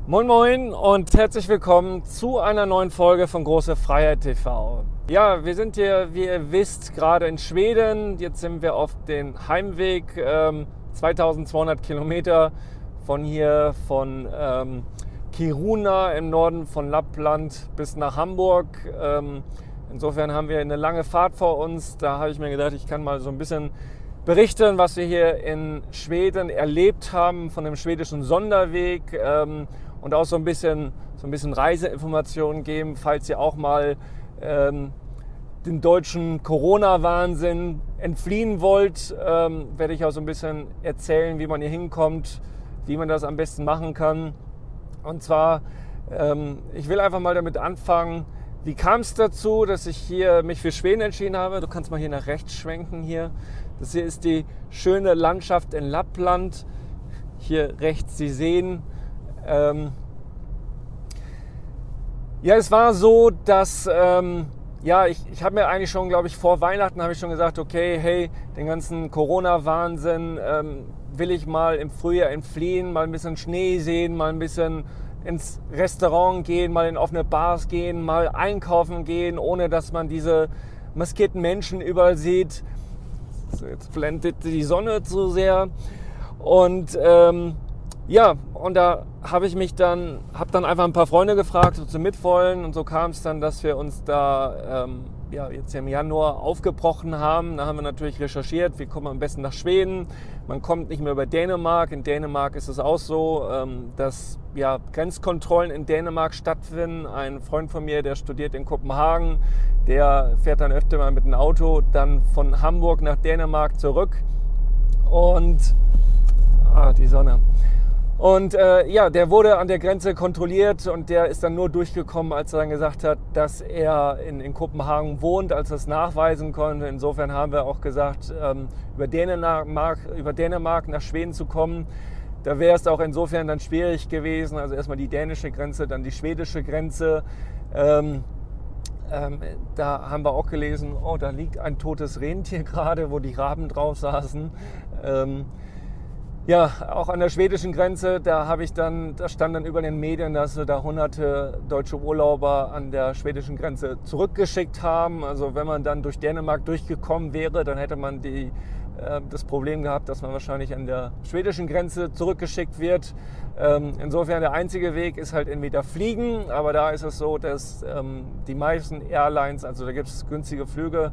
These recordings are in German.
Moin Moin und herzlich willkommen zu einer neuen Folge von Große Freiheit TV. Ja, wir sind hier, wie ihr wisst, gerade in Schweden. Jetzt sind wir auf dem Heimweg, 2200 Kilometer von hier, von Kiruna im Norden von Lappland bis nach Hamburg. Insofern haben wir eine lange Fahrt vor uns. Da habe ich mir gedacht, ich kann mal so ein bisschen berichten, was wir hier in Schweden erlebt haben von dem schwedischen Sonderweg. Und auch so ein bisschen Reiseinformationen geben, falls ihr auch mal den deutschen Corona-Wahnsinn entfliehen wollt, werde ich auch so ein bisschen erzählen, wie man hier hinkommt, wie man das am besten machen kann. Und zwar, ich will einfach mal damit anfangen, wie kam es dazu, dass ich hier mich für Schweden entschieden habe. Du kannst mal hier nach rechts schwenken hier. Das hier ist die schöne Landschaft in Lappland. Hier rechts, Sie sehen. Ja, es war so, dass ich habe mir eigentlich schon, glaube ich, vor Weihnachten habe ich schon gesagt, okay, hey, den ganzen Corona-Wahnsinn will ich mal im Frühjahr entfliehen, mal ein bisschen Schnee sehen, mal ein bisschen ins Restaurant gehen, mal in offene Bars gehen, mal einkaufen gehen, ohne dass man diese maskierten Menschen überall sieht. So, jetzt blendet die Sonne zu sehr und und da habe dann einfach ein paar Freunde gefragt, ob sie mit wollen. Und so kam es dann, dass wir uns da jetzt im Januar aufgebrochen haben. Da haben wir natürlich recherchiert, wie kommt man am besten nach Schweden. Man kommt nicht mehr über Dänemark. In Dänemark ist es auch so, dass Grenzkontrollen in Dänemark stattfinden. Ein Freund von mir, der studiert in Kopenhagen, der fährt dann öfter mal mit dem Auto dann von Hamburg nach Dänemark zurück. Und die Sonne. Und der wurde an der Grenze kontrolliert und der ist dann nur durchgekommen, als er dann gesagt hat, dass er in Kopenhagen wohnt, als er es nachweisen konnte. Insofern haben wir auch gesagt, über Dänemark nach Schweden zu kommen, da wäre es auch insofern dann schwierig gewesen. Also erstmal die dänische Grenze, dann die schwedische Grenze. Da haben wir auch gelesen, da liegt ein totes Rentier gerade, wo die Raben drauf saßen. Auch an der schwedischen Grenze, da stand dann über den Medien, dass sie da hunderte deutsche Urlauber an der schwedischen Grenze zurückgeschickt haben. Also wenn man dann durch Dänemark durchgekommen wäre, dann hätte man das Problem gehabt, dass man wahrscheinlich an der schwedischen Grenze zurückgeschickt wird. Insofern der einzige Weg ist halt entweder fliegen, aber da ist es so, dass die meisten Airlines, also da gibt es günstige Flüge.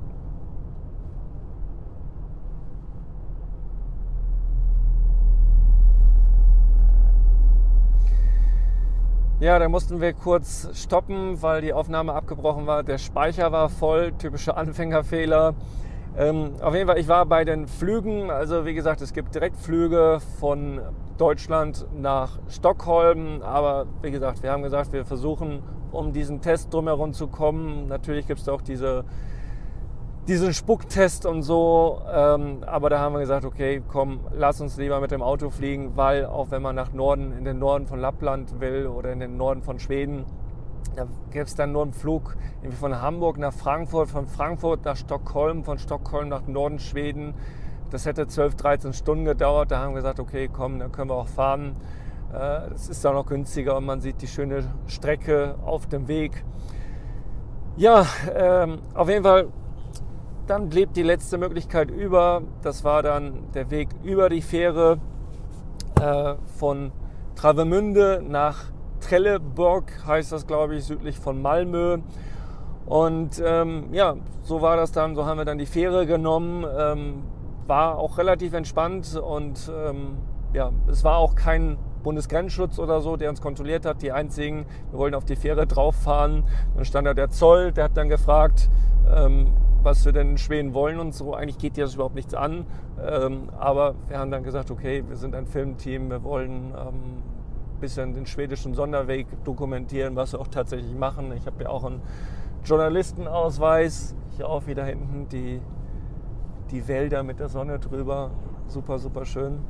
Ja, da mussten wir kurz stoppen, weil die Aufnahme abgebrochen war. Der Speicher war voll, typische Anfängerfehler. Auf jeden Fall, ich war bei den Flügen. Also wie gesagt, es gibt Direktflüge von Deutschland nach Stockholm. Aber wie gesagt, wir haben gesagt, wir versuchen, um diesen Test drumherum zu kommen. Natürlich gibt es auch diesen Spucktest und so, aber da haben wir gesagt, okay, komm, lass uns lieber mit dem Auto fliegen, weil auch wenn man in den Norden von Lappland will oder in den Norden von Schweden, da gäbe es dann nur einen Flug von Hamburg nach Frankfurt, von Frankfurt nach Stockholm, von Stockholm nach Norden Schweden. Das hätte 12, 13 Stunden gedauert. Da haben wir gesagt, okay, komm, dann können wir auch fahren. Es ist auch noch günstiger und man sieht die schöne Strecke auf dem Weg. Ja, auf jeden Fall. Dann blieb die letzte Möglichkeit über. Das war dann der Weg über die Fähre von Travemünde nach Trelleborg, heißt das, glaube ich, südlich von Malmö. Und so war das dann. So haben wir dann die Fähre genommen. War auch relativ entspannt und es war auch kein Bundesgrenzschutz oder so, der uns kontrolliert hat. Wir wollten auf die Fähre drauf fahren. Dann stand da der Zoll, der hat dann gefragt, was wir denn in Schweden wollen und so. Eigentlich geht dir das überhaupt nichts an. Aber wir haben dann gesagt, okay, wir sind ein Filmteam, wir wollen ein bisschen den schwedischen Sonderweg dokumentieren, was wir auch tatsächlich machen. Ich habe ja auch einen Journalistenausweis. Hier auch wieder hinten die Wälder mit der Sonne drüber. Super, super schön.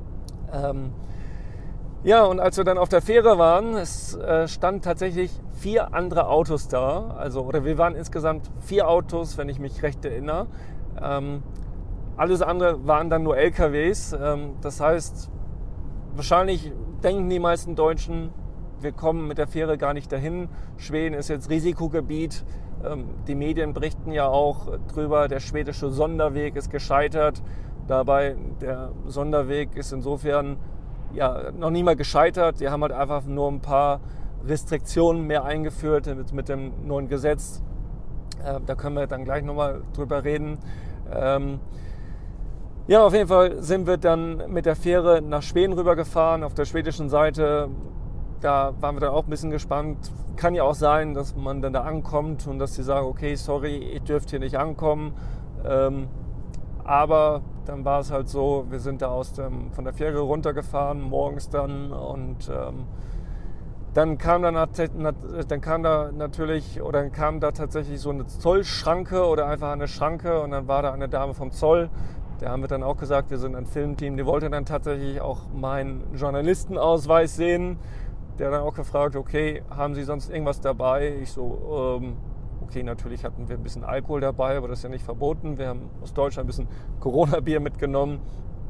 Und als wir dann auf der Fähre waren, es standen tatsächlich 4 andere Autos da. Oder wir waren insgesamt 4 Autos, wenn ich mich recht erinnere. Alles andere waren dann nur LKWs. Das heißt, wahrscheinlich denken die meisten Deutschen, wir kommen mit der Fähre gar nicht dahin. Schweden ist jetzt Risikogebiet. Die Medien berichten ja auch drüber, der schwedische Sonderweg ist gescheitert. Dabei, der Sonderweg ist insofern ja noch nie mal gescheitert. Die haben halt einfach nur ein paar Restriktionen mehr eingeführt mit dem neuen Gesetz. Da können wir dann gleich nochmal drüber reden. Ja, auf jeden Fall sind wir dann mit der Fähre nach Schweden rübergefahren, auf der schwedischen Seite. Da waren wir dann auch ein bisschen gespannt. Kann ja auch sein, dass man dann da ankommt und dass sie sagen, okay, sorry, ihr dürft hier nicht ankommen. Aber dann war es halt so, wir sind da von der Fähre runtergefahren, morgens dann. Und dann kam da tatsächlich so eine Zollschranke oder einfach eine Schranke. Und dann war da eine Dame vom Zoll. Da haben wir dann auch gesagt, wir sind ein Filmteam. Die wollte dann tatsächlich auch meinen Journalistenausweis sehen. Der hat dann auch gefragt, okay, haben Sie sonst irgendwas dabei? Ich so, okay, natürlich hatten wir ein bisschen Alkohol dabei, aber das ist ja nicht verboten. Wir haben aus Deutschland ein bisschen Corona-Bier mitgenommen.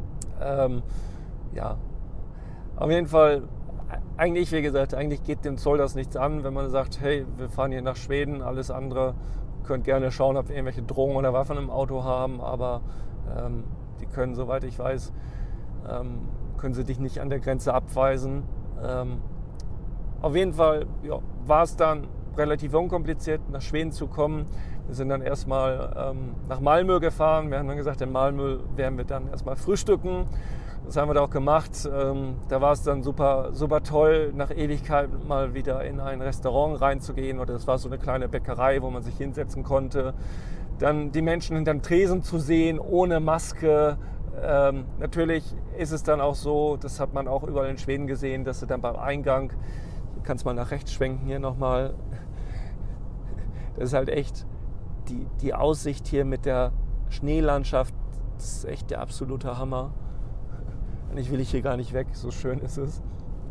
Ja, auf jeden Fall, eigentlich, wie gesagt, eigentlich geht dem Zoll das nichts an, wenn man sagt, hey, wir fahren hier nach Schweden, alles andere, könnt gerne schauen, ob wir irgendwelche Drogen oder Waffen im Auto haben, aber die können, soweit ich weiß, können sie dich nicht an der Grenze abweisen. Auf jeden Fall war es dann relativ unkompliziert, nach Schweden zu kommen. Wir sind dann erstmal nach Malmö gefahren. Wir haben dann gesagt, in Malmö werden wir dann erstmal frühstücken. Das haben wir da auch gemacht. Da war es dann super, super toll, nach Ewigkeit mal wieder in ein Restaurant reinzugehen. Oder das war so eine kleine Bäckerei, wo man sich hinsetzen konnte. Dann die Menschen hinterm Tresen zu sehen, ohne Maske. Natürlich ist es dann auch so, das hat man auch überall in Schweden gesehen, dass sie dann beim Eingang, du kannst mal nach rechts schwenken hier nochmal, das ist halt echt die Aussicht hier mit der Schneelandschaft, das ist echt der absolute Hammer. Eigentlich will ich hier gar nicht weg, so schön ist es.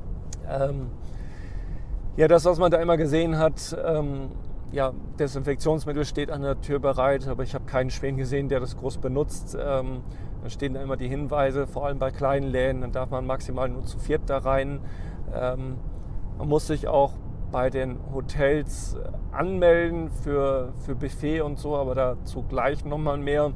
Ja, das, was man da immer gesehen hat, ja, Desinfektionsmittel steht an der Tür bereit, aber ich habe keinen Schweden gesehen, der das groß benutzt. Da stehen da immer die Hinweise, vor allem bei kleinen Läden, dann darf man maximal nur zu viert da rein. Man muss sich auch bei den Hotels anmelden für Buffet und so, aber dazu gleich nochmal mehr.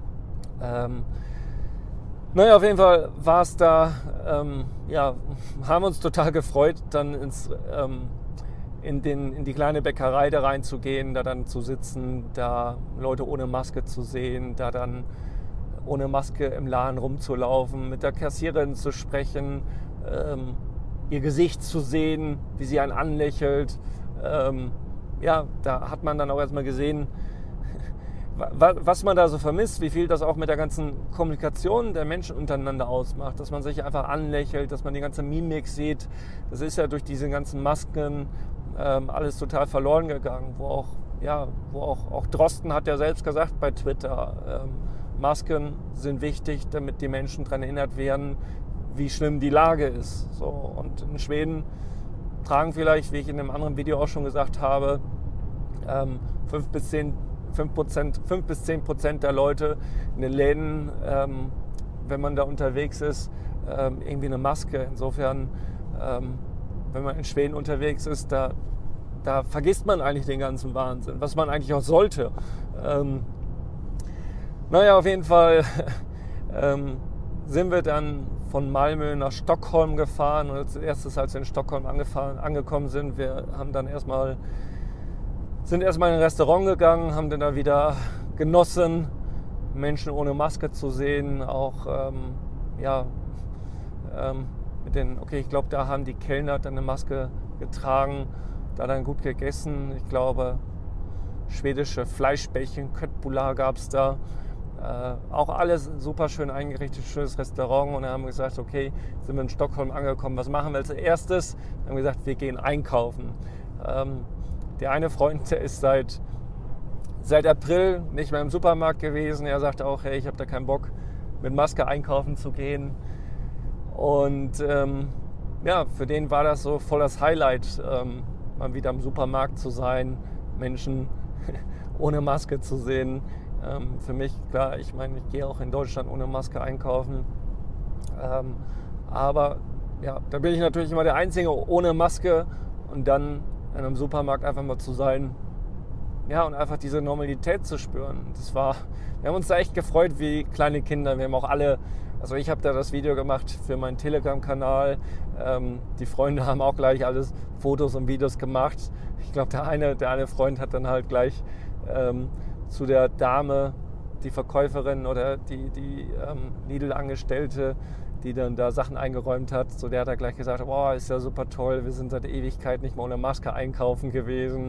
Naja, auf jeden Fall war es da, ja, haben uns total gefreut, dann in die kleine Bäckerei da reinzugehen, da dann zu sitzen, da Leute ohne Maske zu sehen, da dann ohne Maske im Laden rumzulaufen, mit der Kassiererin zu sprechen, ihr Gesicht zu sehen, wie sie einen anlächelt. Ja, da hat man dann auch erstmal gesehen, was man da so vermisst, wie viel das auch mit der ganzen Kommunikation der Menschen untereinander ausmacht, dass man sich einfach anlächelt, dass man die ganze Mimik sieht. Das ist ja durch diese ganzen Masken alles total verloren gegangen, wo auch Drosten hat ja selbst gesagt bei Twitter, Masken sind wichtig, damit die Menschen daran erinnert werden, wie schlimm die Lage ist. So, und in Schweden tragen vielleicht, wie ich in einem anderen Video auch schon gesagt habe, 5 bis 10% der Leute in den Läden, wenn man da unterwegs ist, irgendwie eine Maske. Insofern, wenn man in Schweden unterwegs ist, da vergisst man eigentlich den ganzen Wahnsinn, was man eigentlich auch sollte. Naja, auf jeden Fall sind wir dann von Malmö nach Stockholm gefahren und als erstes, als wir in Stockholm angekommen sind, wir haben dann sind erstmal in ein Restaurant gegangen, haben dann da wieder genossen, Menschen ohne Maske zu sehen, auch ich glaube, da haben die Kellner dann eine Maske getragen, da dann gut gegessen. Ich glaube, schwedische Fleischbällchen, Köttbullar gab es da. Auch alles super schön eingerichtet, schönes Restaurant. Und dann haben wir gesagt, okay, sind wir in Stockholm angekommen, was machen wir als erstes? Dann haben wir gesagt, wir gehen einkaufen. Der eine Freund, der ist seit April nicht mehr im Supermarkt gewesen. Er sagte auch, hey, ich habe da keinen Bock, mit Maske einkaufen zu gehen. Und für den war das so voll das Highlight, mal wieder im Supermarkt zu sein, Menschen ohne Maske zu sehen. Für mich, klar, ich meine, ich gehe auch in Deutschland ohne Maske einkaufen. Aber ja, da bin ich natürlich immer der Einzige ohne Maske und dann in einem Supermarkt einfach mal zu sein, ja, und einfach diese Normalität zu spüren. Wir haben uns da echt gefreut wie kleine Kinder. Wir haben auch alle, also ich habe da das Video gemacht für meinen Telegram-Kanal. Die Freunde haben auch gleich alles Fotos und Videos gemacht. Ich glaube, der eine Freund hat dann halt gleich zu der Dame, die Verkäuferin oder die Lidl-Angestellte, die dann da Sachen eingeräumt hat, so der hat da gleich gesagt, boah, ist ja super toll, wir sind seit der Ewigkeit nicht mehr ohne Maske einkaufen gewesen.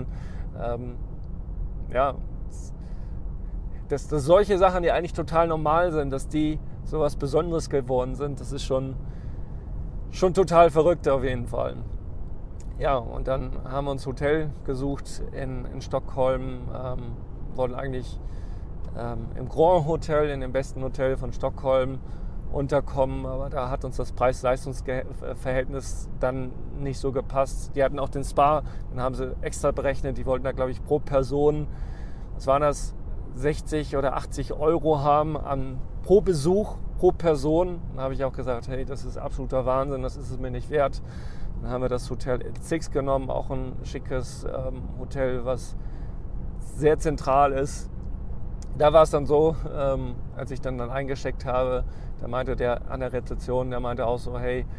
Ja, dass solche Sachen, die eigentlich total normal sind, dass die so was Besonderes geworden sind, das ist schon total verrückt auf jeden Fall. Ja, und dann haben wir uns ein Hotel gesucht in Stockholm, wollten eigentlich im Grand Hotel, in dem besten Hotel von Stockholm unterkommen, aber da hat uns das Preis-Leistungs-Verhältnis dann nicht so gepasst. Die hatten auch den Spa, den haben sie extra berechnet, die wollten da glaube ich pro Person, was waren das, 60 oder 80 Euro haben pro Besuch, pro Person. Dann habe ich auch gesagt, hey, das ist absoluter Wahnsinn, das ist es mir nicht wert. Dann haben wir das Hotel Six genommen, auch ein schickes Hotel, was sehr zentral ist. Da war es dann so, als ich dann eingecheckt habe, da meinte der an der Rezeption, der meinte auch so, hey,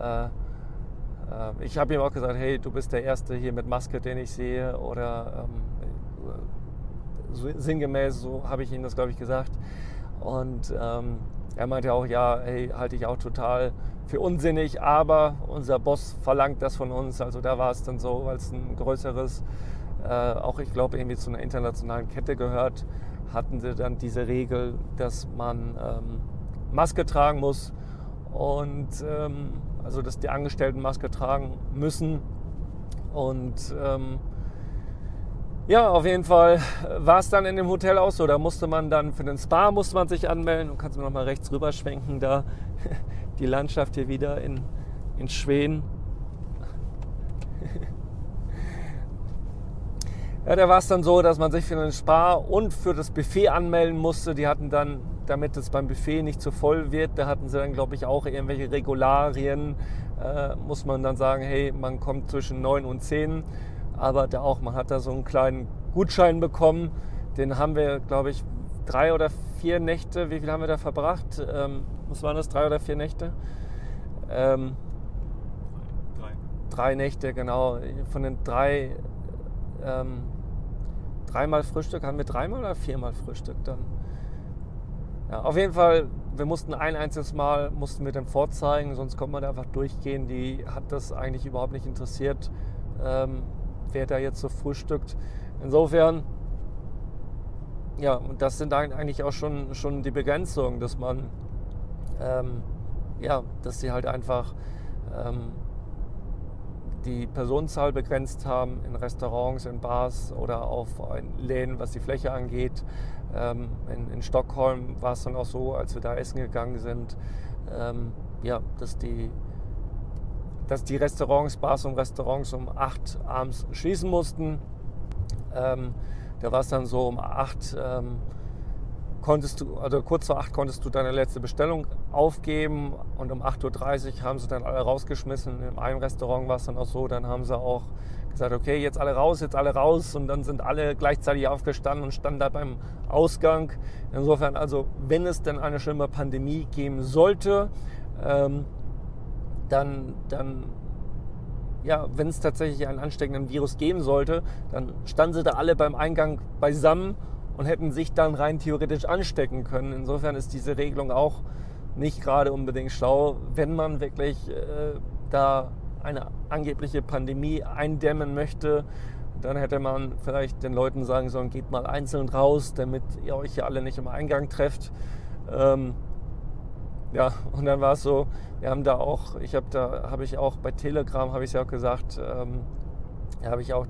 ich habe ihm auch gesagt, hey, du bist der Erste hier mit Maske, den ich sehe, oder so sinngemäß, so habe ich ihm das, glaube ich, gesagt. Und er meinte auch, ja, hey, halte ich auch total für unsinnig, aber unser Boss verlangt das von uns. Also da war es dann so, weil es ein größeres, auch ich glaube irgendwie zu einer internationalen Kette gehört, hatten sie dann diese Regel, dass man Maske tragen muss und also dass die Angestellten Maske tragen müssen. Und ja, auf jeden Fall war es dann in dem Hotel auch so. Da musste man dann für den Spa musste man sich anmelden. Du kannst mir noch mal rechts rüber schwenken, da die Landschaft hier wieder in Schweden. Ja, da war es dann so, dass man sich für den Spa und für das Buffet anmelden musste. Die hatten dann, damit es beim Buffet nicht zu voll wird, da hatten sie dann, glaube ich, auch irgendwelche Regularien. Muss man dann sagen, hey, man kommt zwischen 9 und 10. Aber man hat da so einen kleinen Gutschein bekommen. Den haben wir, glaube ich, 3 oder 4 Nächte. Wie viel haben wir da verbracht? Was waren das? 3 oder 4 Nächte? 3 Nächte, genau. Von den 3 dreimal Frühstück, haben wir 3-mal oder 4-mal Frühstück dann? Ja, auf jeden Fall, wir mussten ein einziges Mal dann vorzeigen, sonst konnte man da einfach durchgehen. Die hat das eigentlich überhaupt nicht interessiert, wer da jetzt so frühstückt. Insofern, ja, und das sind eigentlich auch schon die Begrenzungen, dass man, ja, dass sie halt einfach die Personenzahl begrenzt haben in Restaurants, in Bars oder auf Läden, was die Fläche angeht. In Stockholm war es dann auch so, als wir da essen gegangen sind, ja, dass die Restaurants, Bars und Restaurants um 8 abends schließen mussten. Da war es dann so, um 8 kurz vor 8 konntest du deine letzte Bestellung aufgeben und um 8:30 Uhr haben sie dann alle rausgeschmissen. In einem Restaurant war es dann auch so, dann haben sie auch gesagt, okay, jetzt alle raus und dann sind alle gleichzeitig aufgestanden und standen da beim Ausgang. Insofern, also wenn es denn eine schlimme Pandemie geben sollte, dann ja, wenn es tatsächlich einen ansteckenden Virus geben sollte, dann standen sie da alle beim Eingang beisammen und hätten sich dann rein theoretisch anstecken können. Insofern ist diese Regelung auch nicht gerade unbedingt schlau, wenn man wirklich da eine angebliche Pandemie eindämmen möchte. Dann hätte man vielleicht den Leuten sagen sollen, geht mal einzeln raus, damit ihr euch ja alle nicht im Eingang trefft. Ja, und dann war es so, wir haben da auch, habe ich auch bei Telegram, habe ich ja auch gesagt, habe ich auch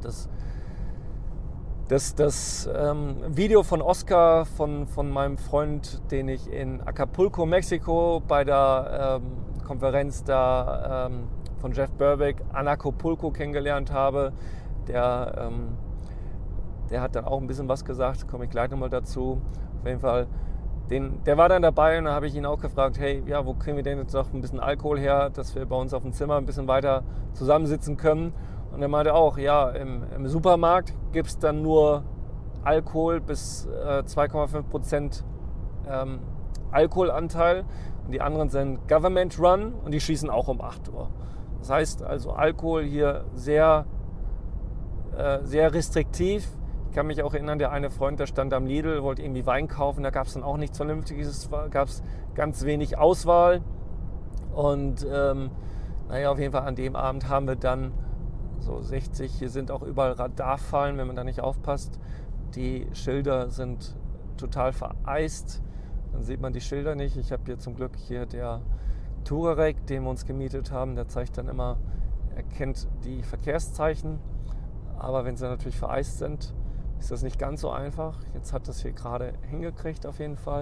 das Video von Oscar, von meinem Freund, den ich in Acapulco, Mexiko, bei der Konferenz da von Jeff Berwick an Acapulco kennengelernt habe. Der hat dann auch ein bisschen was gesagt, komme ich gleich nochmal dazu. Auf jeden Fall der war dann dabei und da habe ich ihn auch gefragt, hey, ja, wo kriegen wir denn jetzt noch ein bisschen Alkohol her, dass wir bei uns auf dem Zimmer ein bisschen weiter zusammensitzen können. Und er meinte auch, ja, im Supermarkt gibt es dann nur Alkohol bis 2,5% Alkoholanteil. Und die anderen sind Government Run und die schließen auch um 8 Uhr. Das heißt also Alkohol hier sehr, sehr restriktiv. Ich kann mich auch erinnern, der eine Freund, der stand am Lidl, wollte irgendwie Wein kaufen, da gab es dann auch nichts Vernünftiges, es gab ganz wenig Auswahl. Und auf jeden Fall an dem Abend haben wir dann so 60, hier sind auch überall Radarfallen, wenn man da nicht aufpasst. Die Schilder sind total vereist, dann sieht man die Schilder nicht. Ich habe hier zum Glück der Touareg, den wir uns gemietet haben, der zeigt dann immer, er kennt die Verkehrszeichen, aber wenn sie natürlich vereist sind, ist das nicht ganz so einfach. Jetzt hat das hier gerade hingekriegt auf jeden Fall.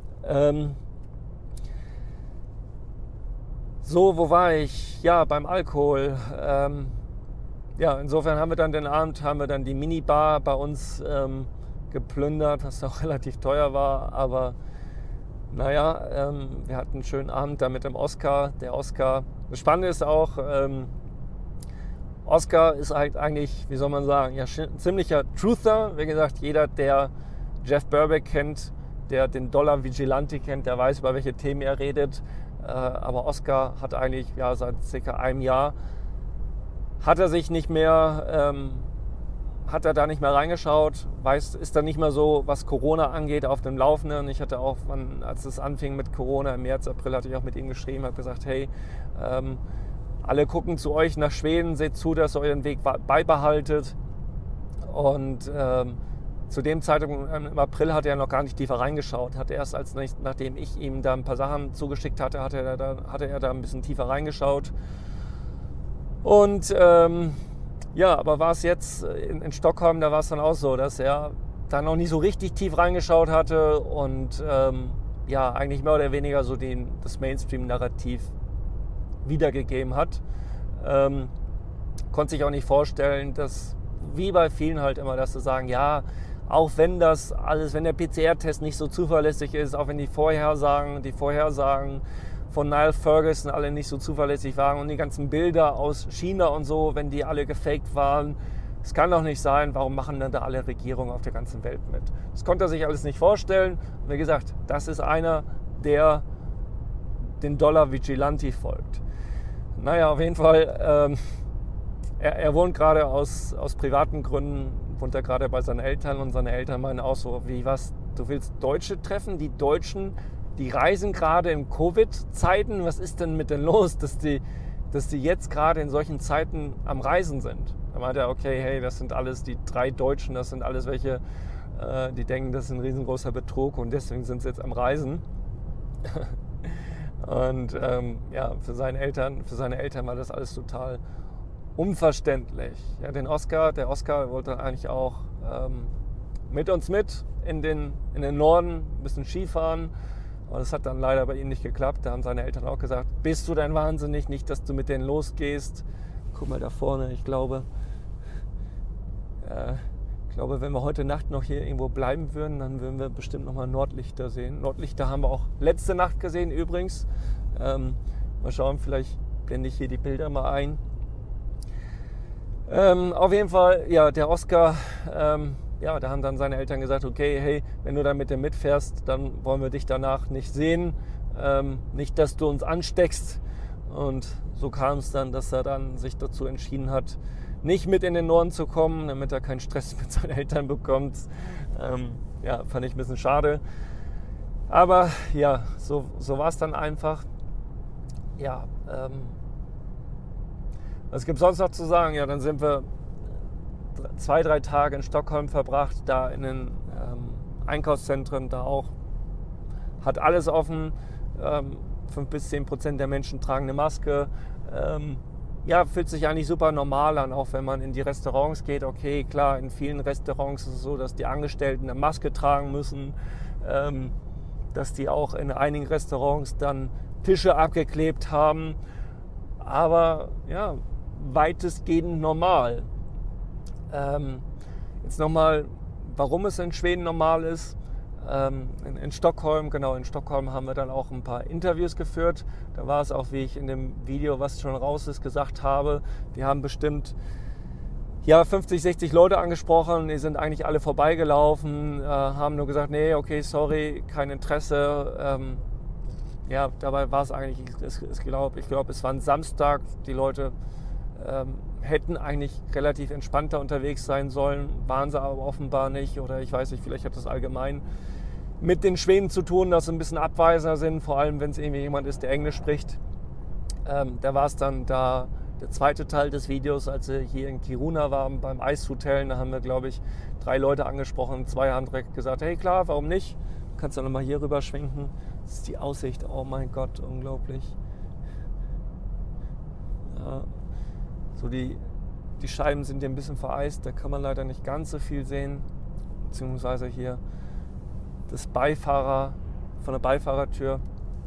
So, wo war ich? Ja, beim Alkohol. Insofern haben wir dann den Abend, die Minibar bei uns geplündert, was auch relativ teuer war. Aber naja, wir hatten einen schönen Abend da mit dem Oscar. Der Oscar, das Spannende ist auch, Oscar ist halt eigentlich, wie soll man sagen, ja, ein ziemlicher Truther. Wie gesagt, jeder, der Jeff Berbeck kennt, der den Dollar Vigilante kennt, der weiß, über welche Themen er redet. Aber Oscar hat eigentlich seit circa einem Jahr hat er da nicht mehr reingeschaut, ist da nicht mehr so, was Corona angeht, auf dem Laufenden. Ich hatte auch, als es anfing mit Corona im März, April, hatte ich auch mit ihm geschrieben, habe gesagt, hey, alle gucken zu euch nach Schweden, seht zu, dass ihr euren Weg beibehaltet. Und zu dem Zeitpunkt im April hat er noch gar nicht tiefer reingeschaut. Hat erst nachdem ich ihm da ein paar Sachen zugeschickt hatte, hatte er da ein bisschen tiefer reingeschaut. Und aber war es jetzt in Stockholm, da war es dann auch so, dass er da noch nicht so richtig tief reingeschaut hatte und eigentlich mehr oder weniger so das Mainstream-Narrativ wiedergegeben hat. Konnte sich auch nicht vorstellen, dass, wie bei vielen halt immer, dass sie sagen, ja, auch wenn das alles, wenn der PCR-Test nicht so zuverlässig ist, auch wenn die Vorhersagen von Niall Ferguson alle nicht so zuverlässig waren und die ganzen Bilder aus China und so, wenn die alle gefaked waren, es kann doch nicht sein, warum machen denn da alle Regierungen auf der ganzen Welt mit? Das konnte er sich alles nicht vorstellen. Und wie gesagt, das ist einer, der den Dollar Vigilante folgt. Naja, auf jeden Fall, er wohnt gerade aus privaten Gründen, wohnt er gerade bei seinen Eltern und seine Eltern meinen auch so, wie was, du willst Deutsche treffen? Die Deutschen, die reisen gerade in Covid-Zeiten, was ist denn mit denen los, dass die jetzt gerade in solchen Zeiten am Reisen sind? Da meinte er, okay, hey, das sind alles die 3 Deutschen, das sind alles welche, die denken, das ist ein riesengroßer Betrug und deswegen sind sie jetzt am Reisen. Und für seine Eltern war das alles total unverständlich. Ja, der Oscar wollte eigentlich auch mit uns in den Norden ein bisschen Skifahren. Aber das hat dann leider bei ihm nicht geklappt. Da haben seine Eltern auch gesagt, bist du denn wahnsinnig, nicht, dass du mit denen losgehst. Guck mal da vorne, ich glaube, wenn wir heute Nacht noch hier irgendwo bleiben würden, dann würden wir bestimmt nochmal Nordlichter sehen. Nordlichter haben wir auch letzte Nacht gesehen übrigens. Mal schauen, vielleicht blende ich hier die Bilder mal ein. Auf jeden Fall, ja, der Oscar, da haben dann seine Eltern gesagt, okay, hey, wenn du da mit dem mitfährst, dann wollen wir dich danach nicht sehen. Nicht, dass du uns ansteckst. Und so kam es dann, dass er dann sich dazu entschieden hat, nicht mit in den Norden zu kommen, damit er keinen Stress mit seinen Eltern bekommt. Fand ich ein bisschen schade. Aber ja, so war es dann einfach. Ja, was gibt es sonst noch zu sagen? Ja, dann sind wir 2-3 Tage in Stockholm verbracht, da in den Einkaufszentren, da auch hat alles offen. 5-10% der Menschen tragen eine Maske. Fühlt sich eigentlich super normal an, auch wenn man in die Restaurants geht. Okay, klar, in vielen Restaurants ist es so, dass die Angestellten eine Maske tragen müssen, dass die auch in einigen Restaurants dann Tische abgeklebt haben. Aber ja, weitestgehend normal. Jetzt nochmal, warum es in Schweden normal ist. in Stockholm. Genau, in Stockholm haben wir dann auch ein paar Interviews geführt. Da war es auch, wie ich in dem Video, was schon raus ist, gesagt habe, die haben bestimmt 50, 60 Leute angesprochen, die sind eigentlich alle vorbeigelaufen, haben nur gesagt, nee, okay, sorry, kein Interesse. Dabei war es eigentlich, ich glaube, es war ein Samstag, die Leute hätten eigentlich relativ entspannter unterwegs sein sollen, waren sie aber offenbar nicht, oder ich weiß nicht, vielleicht hat das allgemein mit den Schweden zu tun, dass sie ein bisschen abweisender sind, vor allem wenn es irgendwie jemand ist, der Englisch spricht. Da war es dann der zweite Teil des Videos, als wir hier in Kiruna waren, beim Eishotel. Da haben wir, glaube ich, 3 Leute angesprochen. 2 haben direkt gesagt, hey klar, warum nicht? Kannst du nochmal hier rüber schwenken. Das ist die Aussicht, oh mein Gott, unglaublich. Ja, so die Scheiben sind hier ein bisschen vereist, da kann man leider nicht ganz so viel sehen. Beziehungsweise hier von der Beifahrertür.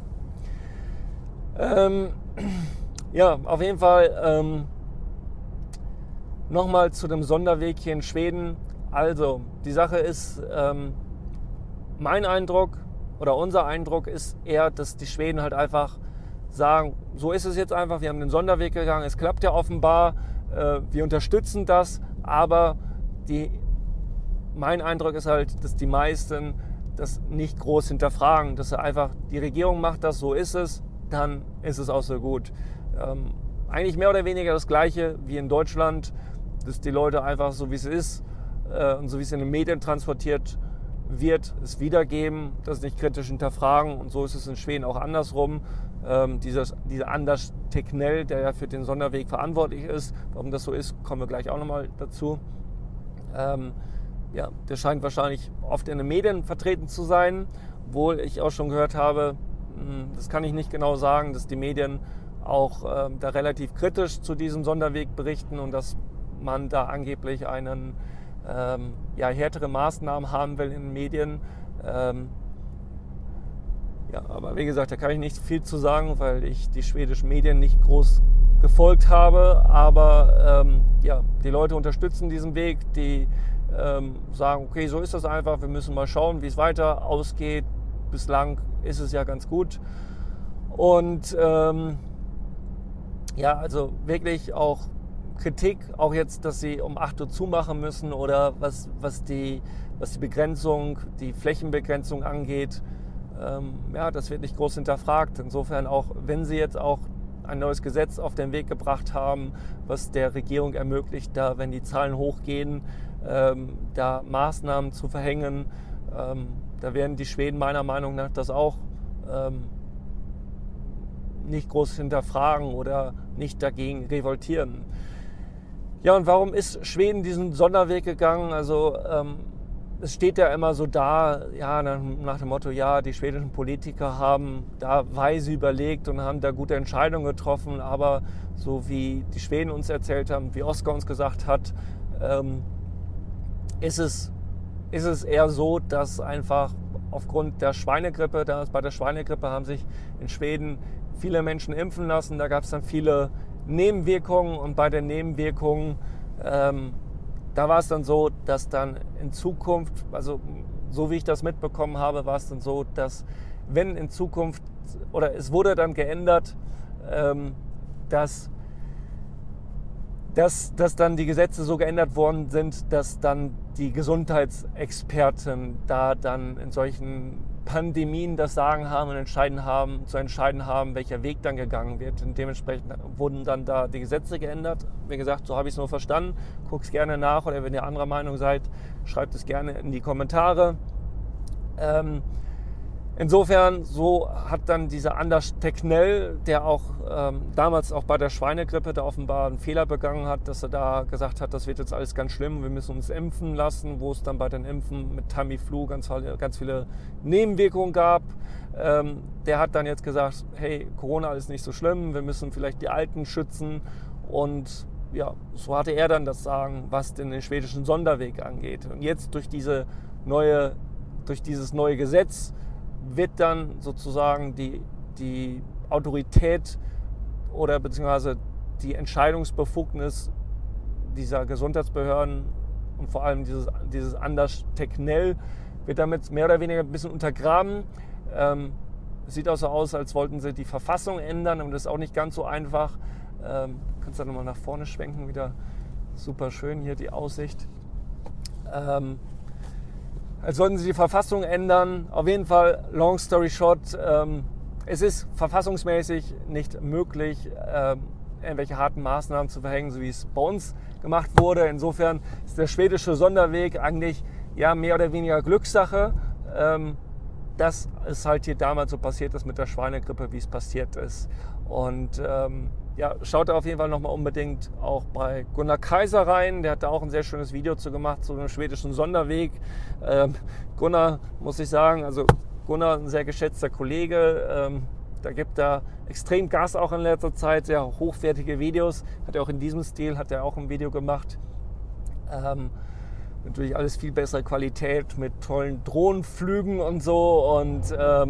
Ja, auf jeden Fall nochmal zu dem Sonderweg hier in Schweden. Also, die Sache ist, mein Eindruck oder unser Eindruck ist eher, dass die Schweden halt einfach sagen, so ist es jetzt einfach, wir haben den Sonderweg gegangen, es klappt ja offenbar, wir unterstützen das, aber mein Eindruck ist halt, dass die meisten das nicht groß hinterfragen, dass einfach die Regierung macht das, so ist es, dann ist es auch so gut. Eigentlich mehr oder weniger das Gleiche wie in Deutschland, dass die Leute einfach so wie es ist und so wie es in den Medien transportiert wird, es wiedergeben, das nicht kritisch hinterfragen, und so ist es in Schweden auch andersrum. Dieser Anders Tegnell, der ja für den Sonderweg verantwortlich ist, warum das so ist, kommen wir gleich auch nochmal dazu. Der scheint wahrscheinlich oft in den Medien vertreten zu sein, obwohl ich auch schon gehört habe, das kann ich nicht genau sagen, dass die Medien auch da relativ kritisch zu diesem Sonderweg berichten und dass man da angeblich härtere Maßnahmen haben will in den Medien. Aber wie gesagt, da kann ich nicht viel zu sagen, weil ich die schwedischen Medien nicht groß gefolgt habe. Aber die Leute unterstützen diesen Weg, die sagen, okay, so ist das einfach, wir müssen mal schauen, wie es weiter ausgeht. Bislang ist es ja ganz gut. Und also wirklich auch Kritik, auch jetzt, dass sie um 8 Uhr zumachen müssen oder was die Begrenzung, die Flächenbegrenzung angeht. Das wird nicht groß hinterfragt. Insofern auch, wenn sie jetzt auch ein neues Gesetz auf den Weg gebracht haben, was der Regierung ermöglicht, da, wenn die Zahlen hochgehen, da Maßnahmen zu verhängen, da werden die Schweden meiner Meinung nach das auch nicht groß hinterfragen oder nicht dagegen revoltieren. Ja, und warum ist Schweden diesen Sonderweg gegangen? Also es steht ja immer so da, nach dem Motto, die schwedischen Politiker haben da weise überlegt und haben da gute Entscheidungen getroffen, aber so wie die Schweden uns erzählt haben, wie Oskar uns gesagt hat, ist es eher so, dass einfach aufgrund der Schweinegrippe, bei der Schweinegrippe haben sich in Schweden viele Menschen impfen lassen, da gab es dann viele Nebenwirkungen, und bei den Nebenwirkungen, da war es dann so, dass dann in Zukunft, also so wie ich das mitbekommen habe, war es dann so, dass wenn in Zukunft, oder es wurde dann geändert, dass dann die Gesetze so geändert worden sind, dass dann die Gesundheitsexperten da dann in solchen Pandemien das Sagen haben und zu entscheiden haben, welcher Weg dann gegangen wird. Und dementsprechend wurden dann da die Gesetze geändert. Wie gesagt, so habe ich es nur verstanden. Guckt es gerne nach, oder wenn ihr anderer Meinung seid, schreibt es gerne in die Kommentare. Insofern, so hat dann dieser Anders Tegnell, der auch damals auch bei der Schweinegrippe da offenbar einen Fehler begangen hat, dass er da gesagt hat, das wird jetzt alles ganz schlimm, wir müssen uns impfen lassen, wo es dann bei den Impfen mit Tamiflu ganz viele Nebenwirkungen gab. Der hat dann jetzt gesagt, hey, Corona ist nicht so schlimm, wir müssen vielleicht die Alten schützen, und so hatte er dann das Sagen, was den schwedischen Sonderweg angeht. Und jetzt durch dieses neue Gesetz wird dann sozusagen die Autorität oder beziehungsweise die Entscheidungsbefugnis dieser Gesundheitsbehörden und vor allem dieses Anders Tegnell wird damit mehr oder weniger ein bisschen untergraben. Sieht auch so aus, als wollten sie die Verfassung ändern, und das ist auch nicht ganz so einfach. Kannst du nochmal nach vorne schwenken, wieder super schön hier die Aussicht. Als wollten sie die Verfassung ändern. Auf jeden Fall, long story short, es ist verfassungsmäßig nicht möglich, irgendwelche harten Maßnahmen zu verhängen, so wie es bei uns gemacht wurde. Insofern ist der schwedische Sonderweg eigentlich ja mehr oder weniger Glückssache. Das ist halt hier damals so passiert ist mit der Schweinegrippe, wie es passiert ist. Und ja, schaut da auf jeden Fall nochmal unbedingt auch bei Gunnar Kaiser rein. Der hat da auch ein sehr schönes Video zu gemacht, zu einem schwedischen Sonderweg. Gunnar, muss ich sagen, also Gunnar, ein sehr geschätzter Kollege. Da gibt er extrem Gas auch in letzter Zeit, sehr hochwertige Videos. Hat er auch in diesem Stil, hat er auch ein Video gemacht. Natürlich alles viel bessere Qualität mit tollen Drohnenflügen und so. Und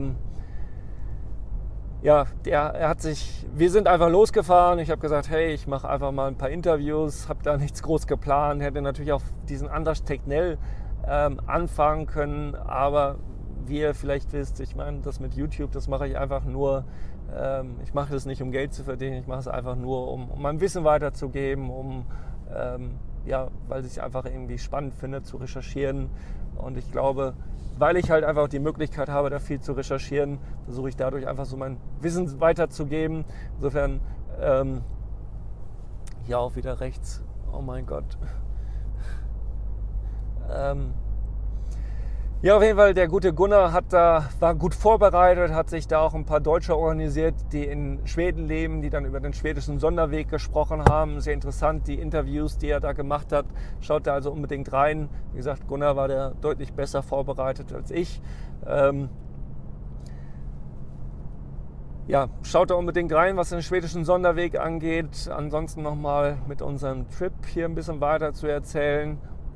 ja, wir sind einfach losgefahren. Ich habe gesagt, hey, ich mache einfach mal ein paar Interviews, habe da nichts groß geplant. Hätte natürlich auch diesen Anders Tegnell anfangen können, aber wie ihr vielleicht wisst, ich meine, das mit YouTube, das mache ich einfach nur, ich mache das nicht, um Geld zu verdienen, ich mache es einfach nur, um mein Wissen weiterzugeben, ja, weil ich es einfach irgendwie spannend finde, zu recherchieren. Und ich glaube, weil ich halt einfach die Möglichkeit habe, da viel zu recherchieren, versuche ich dadurch einfach so mein Wissen weiterzugeben. Insofern, hier auch wieder rechts, oh mein Gott. Ja, auf jeden Fall, der gute Gunnar war gut vorbereitet, hat sich da auch ein paar Deutsche organisiert, die in Schweden leben, die dann über den schwedischen Sonderweg gesprochen haben. Sehr interessant, die Interviews, die er da gemacht hat. Schaut da also unbedingt rein. Wie gesagt, Gunnar war da deutlich besser vorbereitet als ich. Ja, schaut da unbedingt rein, was den schwedischen Sonderweg angeht. Ansonsten nochmal mit unserem Trip hier ein bisschen weiter zu erzählen.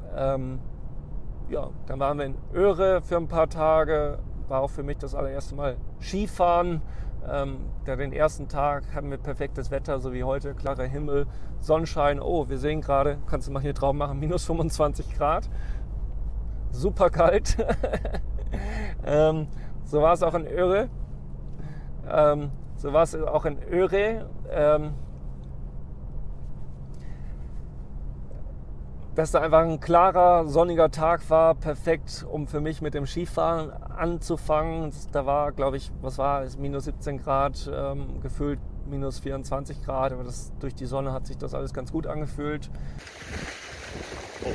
Ja, dann waren wir in Öre für ein paar Tage. War auch für mich das allererste Mal Skifahren. Den ersten Tag hatten wir perfektes Wetter, so wie heute, klarer Himmel, Sonnenschein. Oh, wir sehen gerade, kannst du mal hier drauf machen, minus 25 Grad. Super kalt. So war es auch in Öre. Dass da einfach ein klarer, sonniger Tag war, perfekt, um für mich mit dem Skifahren anzufangen. Da war, glaube ich, minus 17 Grad, gefühlt minus 24 Grad, aber durch die Sonne hat sich das alles ganz gut angefühlt. Oh.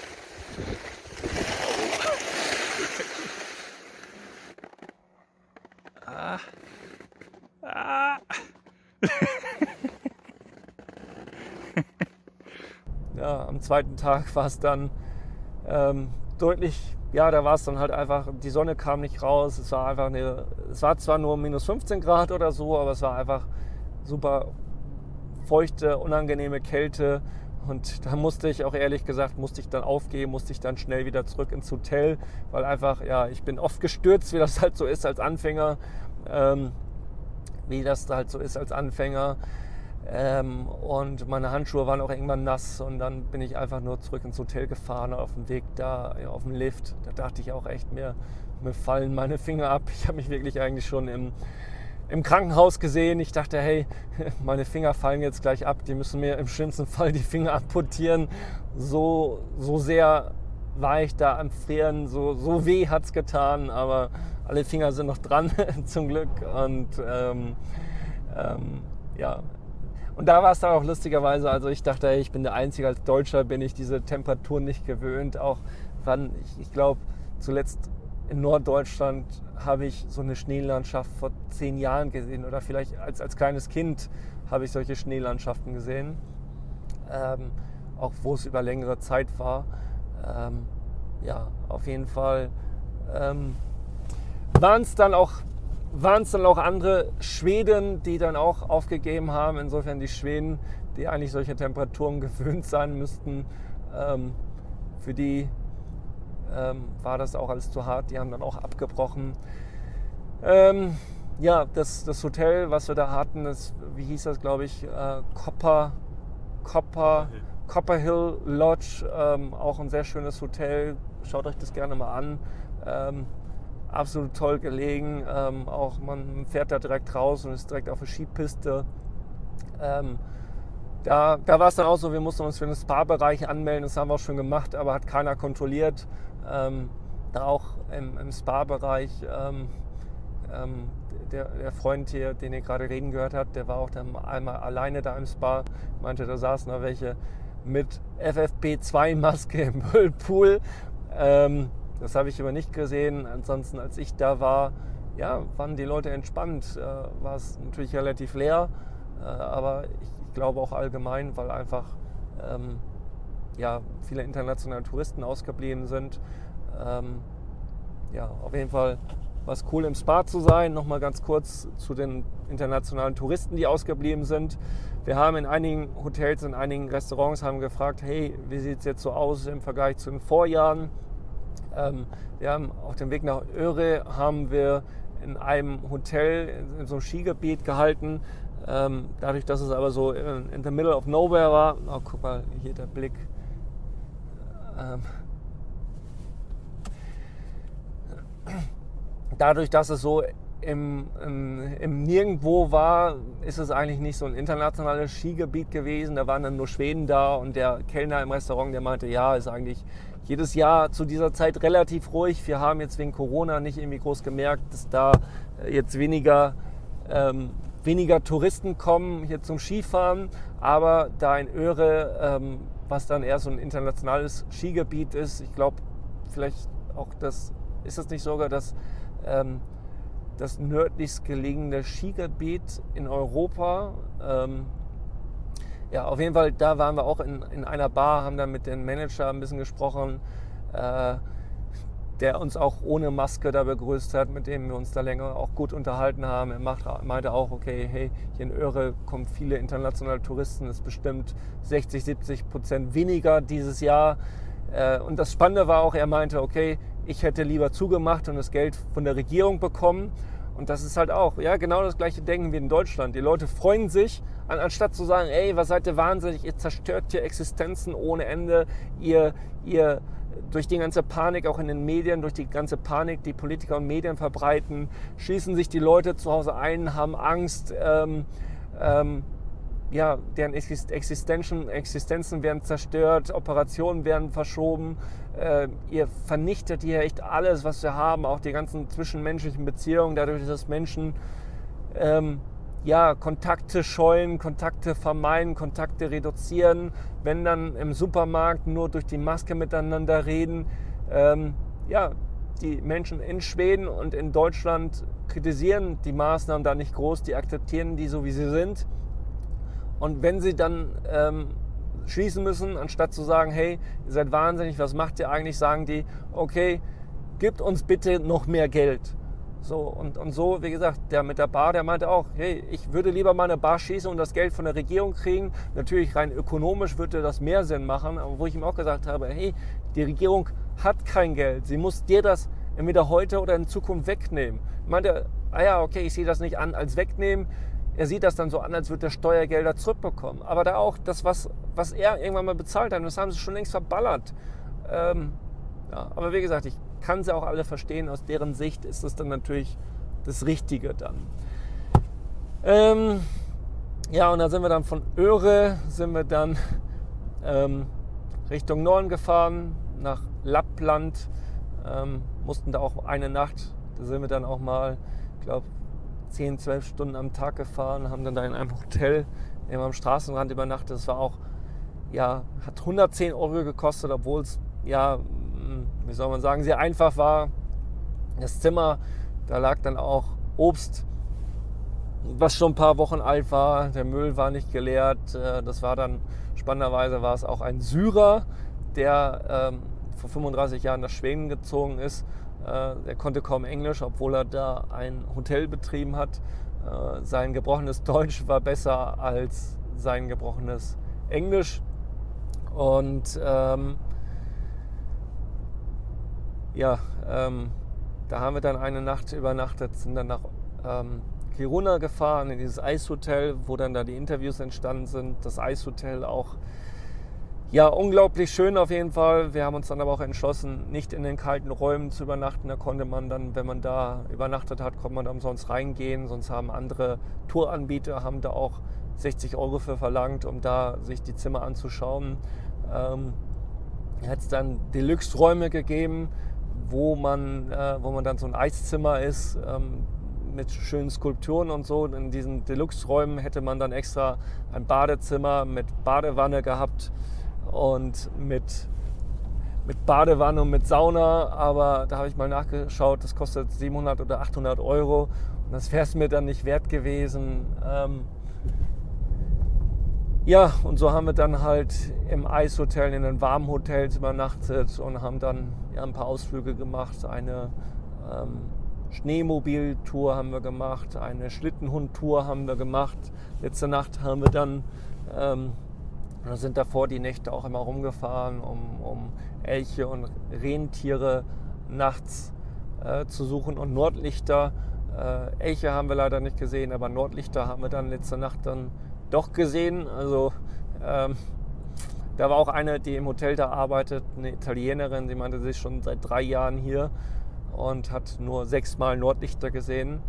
Ja, am zweiten Tag war es dann deutlich, ja, da war es dann halt einfach, die Sonne kam nicht raus, es war zwar nur minus 15 Grad oder so, aber es war einfach super feuchte, unangenehme Kälte, und da musste ich auch ehrlich gesagt, dann aufgeben, musste ich dann schnell wieder zurück ins Hotel, weil einfach, ja, ich bin oft gestürzt, wie das halt so ist als Anfänger, und meine Handschuhe waren auch irgendwann nass, und dann bin ich einfach nur zurück ins Hotel gefahren, auf dem Weg da, ja, auf dem Lift. Da dachte ich auch echt, mir fallen meine Finger ab. Ich habe mich wirklich eigentlich schon im Krankenhaus gesehen. Ich dachte, hey, meine Finger fallen jetzt gleich ab, die müssen mir im schlimmsten Fall die Finger amputieren. So sehr war ich da am Frieren, so weh hat es getan, aber alle Finger sind noch dran, zum Glück. Und ja. Und da war es dann auch lustigerweise, also ich dachte, hey, ich bin der Einzige, als Deutscher bin ich diese Temperatur nicht gewöhnt. Auch ich glaube, zuletzt in Norddeutschland habe ich so eine Schneelandschaft vor 10 Jahren gesehen, oder vielleicht als kleines Kind habe ich solche Schneelandschaften gesehen, auch wo es über längere Zeit war. Ja, auf jeden Fall waren es dann auch andere Schweden, die dann auch aufgegeben haben. Insofern die Schweden, die eigentlich solche Temperaturen gewöhnt sein müssten, für die war das auch alles zu hart. Die haben dann auch abgebrochen. Ja, das Hotel, was wir da hatten, wie hieß das, glaube ich, Copper Hill Lodge, auch ein sehr schönes Hotel. Schaut euch das gerne mal an. Absolut toll gelegen. Auch man fährt da direkt raus und ist direkt auf der Skipiste. Da war es dann auch so, wir mussten uns für den Spa-Bereich anmelden. Das haben wir auch schon gemacht, aber hat keiner kontrolliert. Da auch im Spa-Bereich, der Freund hier, den ihr gerade reden gehört habt, der war auch dann einmal alleine da im Spa. Meinte, da saßen da welche mit FFP2-Maske im Whirlpool. Das habe ich aber nicht gesehen. Ansonsten, als ich da war, ja, waren die Leute entspannt. War es natürlich relativ leer, aber ich glaube auch allgemein, weil einfach viele internationale Touristen ausgeblieben sind. Auf jeden Fall war es cool, im Spa zu sein. Nochmal ganz kurz zu den internationalen Touristen, die ausgeblieben sind. Wir haben in einigen Hotels, in einigen Restaurants haben gefragt, hey, wie sieht es jetzt so aus im Vergleich zu den Vorjahren? Wir haben auf dem Weg nach Öre haben wir in einem Hotel in so einem Skigebiet gehalten. Dadurch, dass es aber so in the middle of nowhere war. Oh, guck mal, hier der Blick. Dadurch, dass es so im Nirgendwo war, ist es eigentlich nicht so ein internationales Skigebiet gewesen. Da waren dann nur Schweden da und der Kellner im Restaurant, der meinte, ja, ist eigentlich jedes Jahr zu dieser Zeit relativ ruhig. Wir haben jetzt wegen Corona nicht irgendwie groß gemerkt, dass da jetzt weniger Touristen kommen hier zum Skifahren. Aber da in Öre, was dann eher so ein internationales Skigebiet ist, ich glaube, vielleicht auch ist es nicht sogar das nördlichst gelegene Skigebiet in Europa. Auf jeden Fall, da waren wir auch in einer Bar, haben dann mit dem Manager ein bisschen gesprochen, der uns auch ohne Maske da begrüßt hat, mit dem wir uns da länger auch gut unterhalten haben. Er meinte auch, okay, hey, hier in Öre kommen viele internationale Touristen, das ist bestimmt 60-70% weniger dieses Jahr. Und das Spannende war auch, er meinte, okay, ich hätte lieber zugemacht und das Geld von der Regierung bekommen. Und das ist halt auch, ja, genau das gleiche Denken wie in Deutschland. Die Leute freuen sich, anstatt zu sagen, ey, was seid ihr wahnsinnig, ihr zerstört hier Existenzen ohne Ende, ihr durch die ganze Panik, auch in den Medien, durch die ganze Panik, die Politiker und Medien verbreiten, schließen sich die Leute zu Hause ein, haben Angst, deren Existenzen werden zerstört, Operationen werden verschoben. Ihr vernichtet hier echt alles, was wir haben, auch die ganzen zwischenmenschlichen Beziehungen, dadurch, dass Menschen Kontakte scheuen, Kontakte vermeiden, Kontakte reduzieren, wenn dann im Supermarkt nur durch die Maske miteinander reden. Die Menschen in Schweden und in Deutschland kritisieren die Maßnahmen da nicht groß, die akzeptieren die so, wie sie sind. Und wenn sie dann schließen müssen, anstatt zu sagen, hey, ihr seid wahnsinnig, was macht ihr eigentlich, sagen die, okay, gebt uns bitte noch mehr Geld. So, und so, wie gesagt, der mit der Bar, der meinte auch, hey, ich würde lieber mal eine Bar schließen und das Geld von der Regierung kriegen. Natürlich rein ökonomisch würde das mehr Sinn machen, aber wo ich ihm auch gesagt habe, hey, die Regierung hat kein Geld, sie muss dir das entweder heute oder in Zukunft wegnehmen. Ich meinte, okay, ich sehe das nicht an als wegnehmen. Er sieht das dann so an, als würde er Steuergelder zurückbekommen. Aber da auch das, was er irgendwann mal bezahlt hat, das haben sie schon längst verballert. Aber wie gesagt, ich kann sie auch alle verstehen. Aus deren Sicht ist das dann natürlich das Richtige dann. Und dann sind wir dann von Öre, Richtung Norden gefahren, nach Lappland. Mussten da auch eine Nacht, da sind wir dann auch mal, ich glaube, 10-12 Stunden am Tag gefahren, haben dann da in einem Hotel am Straßenrand übernachtet. Das war auch, hat 110 € gekostet, obwohl es, wie soll man sagen, sehr einfach war. Das Zimmer, da lag dann auch Obst, was schon ein paar Wochen alt war. Der Müll war nicht geleert. Das war dann, spannenderweise war es auch ein Syrer, der vor 35 Jahren nach Schweden gezogen ist. Der konnte kaum Englisch, obwohl er da ein Hotel betrieben hat. Sein gebrochenes Deutsch war besser als sein gebrochenes Englisch. Und da haben wir dann eine Nacht übernachtet, sind dann nach Kiruna gefahren, in dieses Eishotel, wo dann da die Interviews entstanden sind. Das Eishotel auch, Ja, unglaublich schön auf jeden Fall. Wir haben uns dann aber auch entschlossen, nicht in den kalten Räumen zu übernachten. Da konnte man dann, wenn man da übernachtet hat, konnte man da umsonst reingehen. Sonst haben andere Touranbieter haben da auch 60 € für verlangt, um da sich die Zimmer anzuschauen. Hat es dann Deluxe-Räume gegeben, wo man dann so ein Eiszimmer ist, mit schönen Skulpturen und so. In diesen Deluxe-Räumen hätte man dann extra ein Badezimmer mit Badewanne gehabt und mit Badewanne und mit Sauna. Aber da habe ich mal nachgeschaut, das kostet 700 oder 800 € und das wäre es mir dann nicht wert gewesen. Ja, und so haben wir dann halt im Eishotel, in den warmen Hotels übernachtet und haben dann ein paar Ausflüge gemacht. Eine Schneemobiltour haben wir gemacht, eine Schlittenhundtour haben wir gemacht. Letzte Nacht haben wir dann, sind davor die Nächte auch immer rumgefahren, um Elche und Rentiere nachts zu suchen und Nordlichter. Elche haben wir leider nicht gesehen, aber Nordlichter haben wir dann letzte Nacht dann doch gesehen. Also da war auch eine, die im Hotel da arbeitet, eine Italienerin, die meinte, sie ist schon seit 3 Jahren hier und hat nur 6-mal Nordlichter gesehen.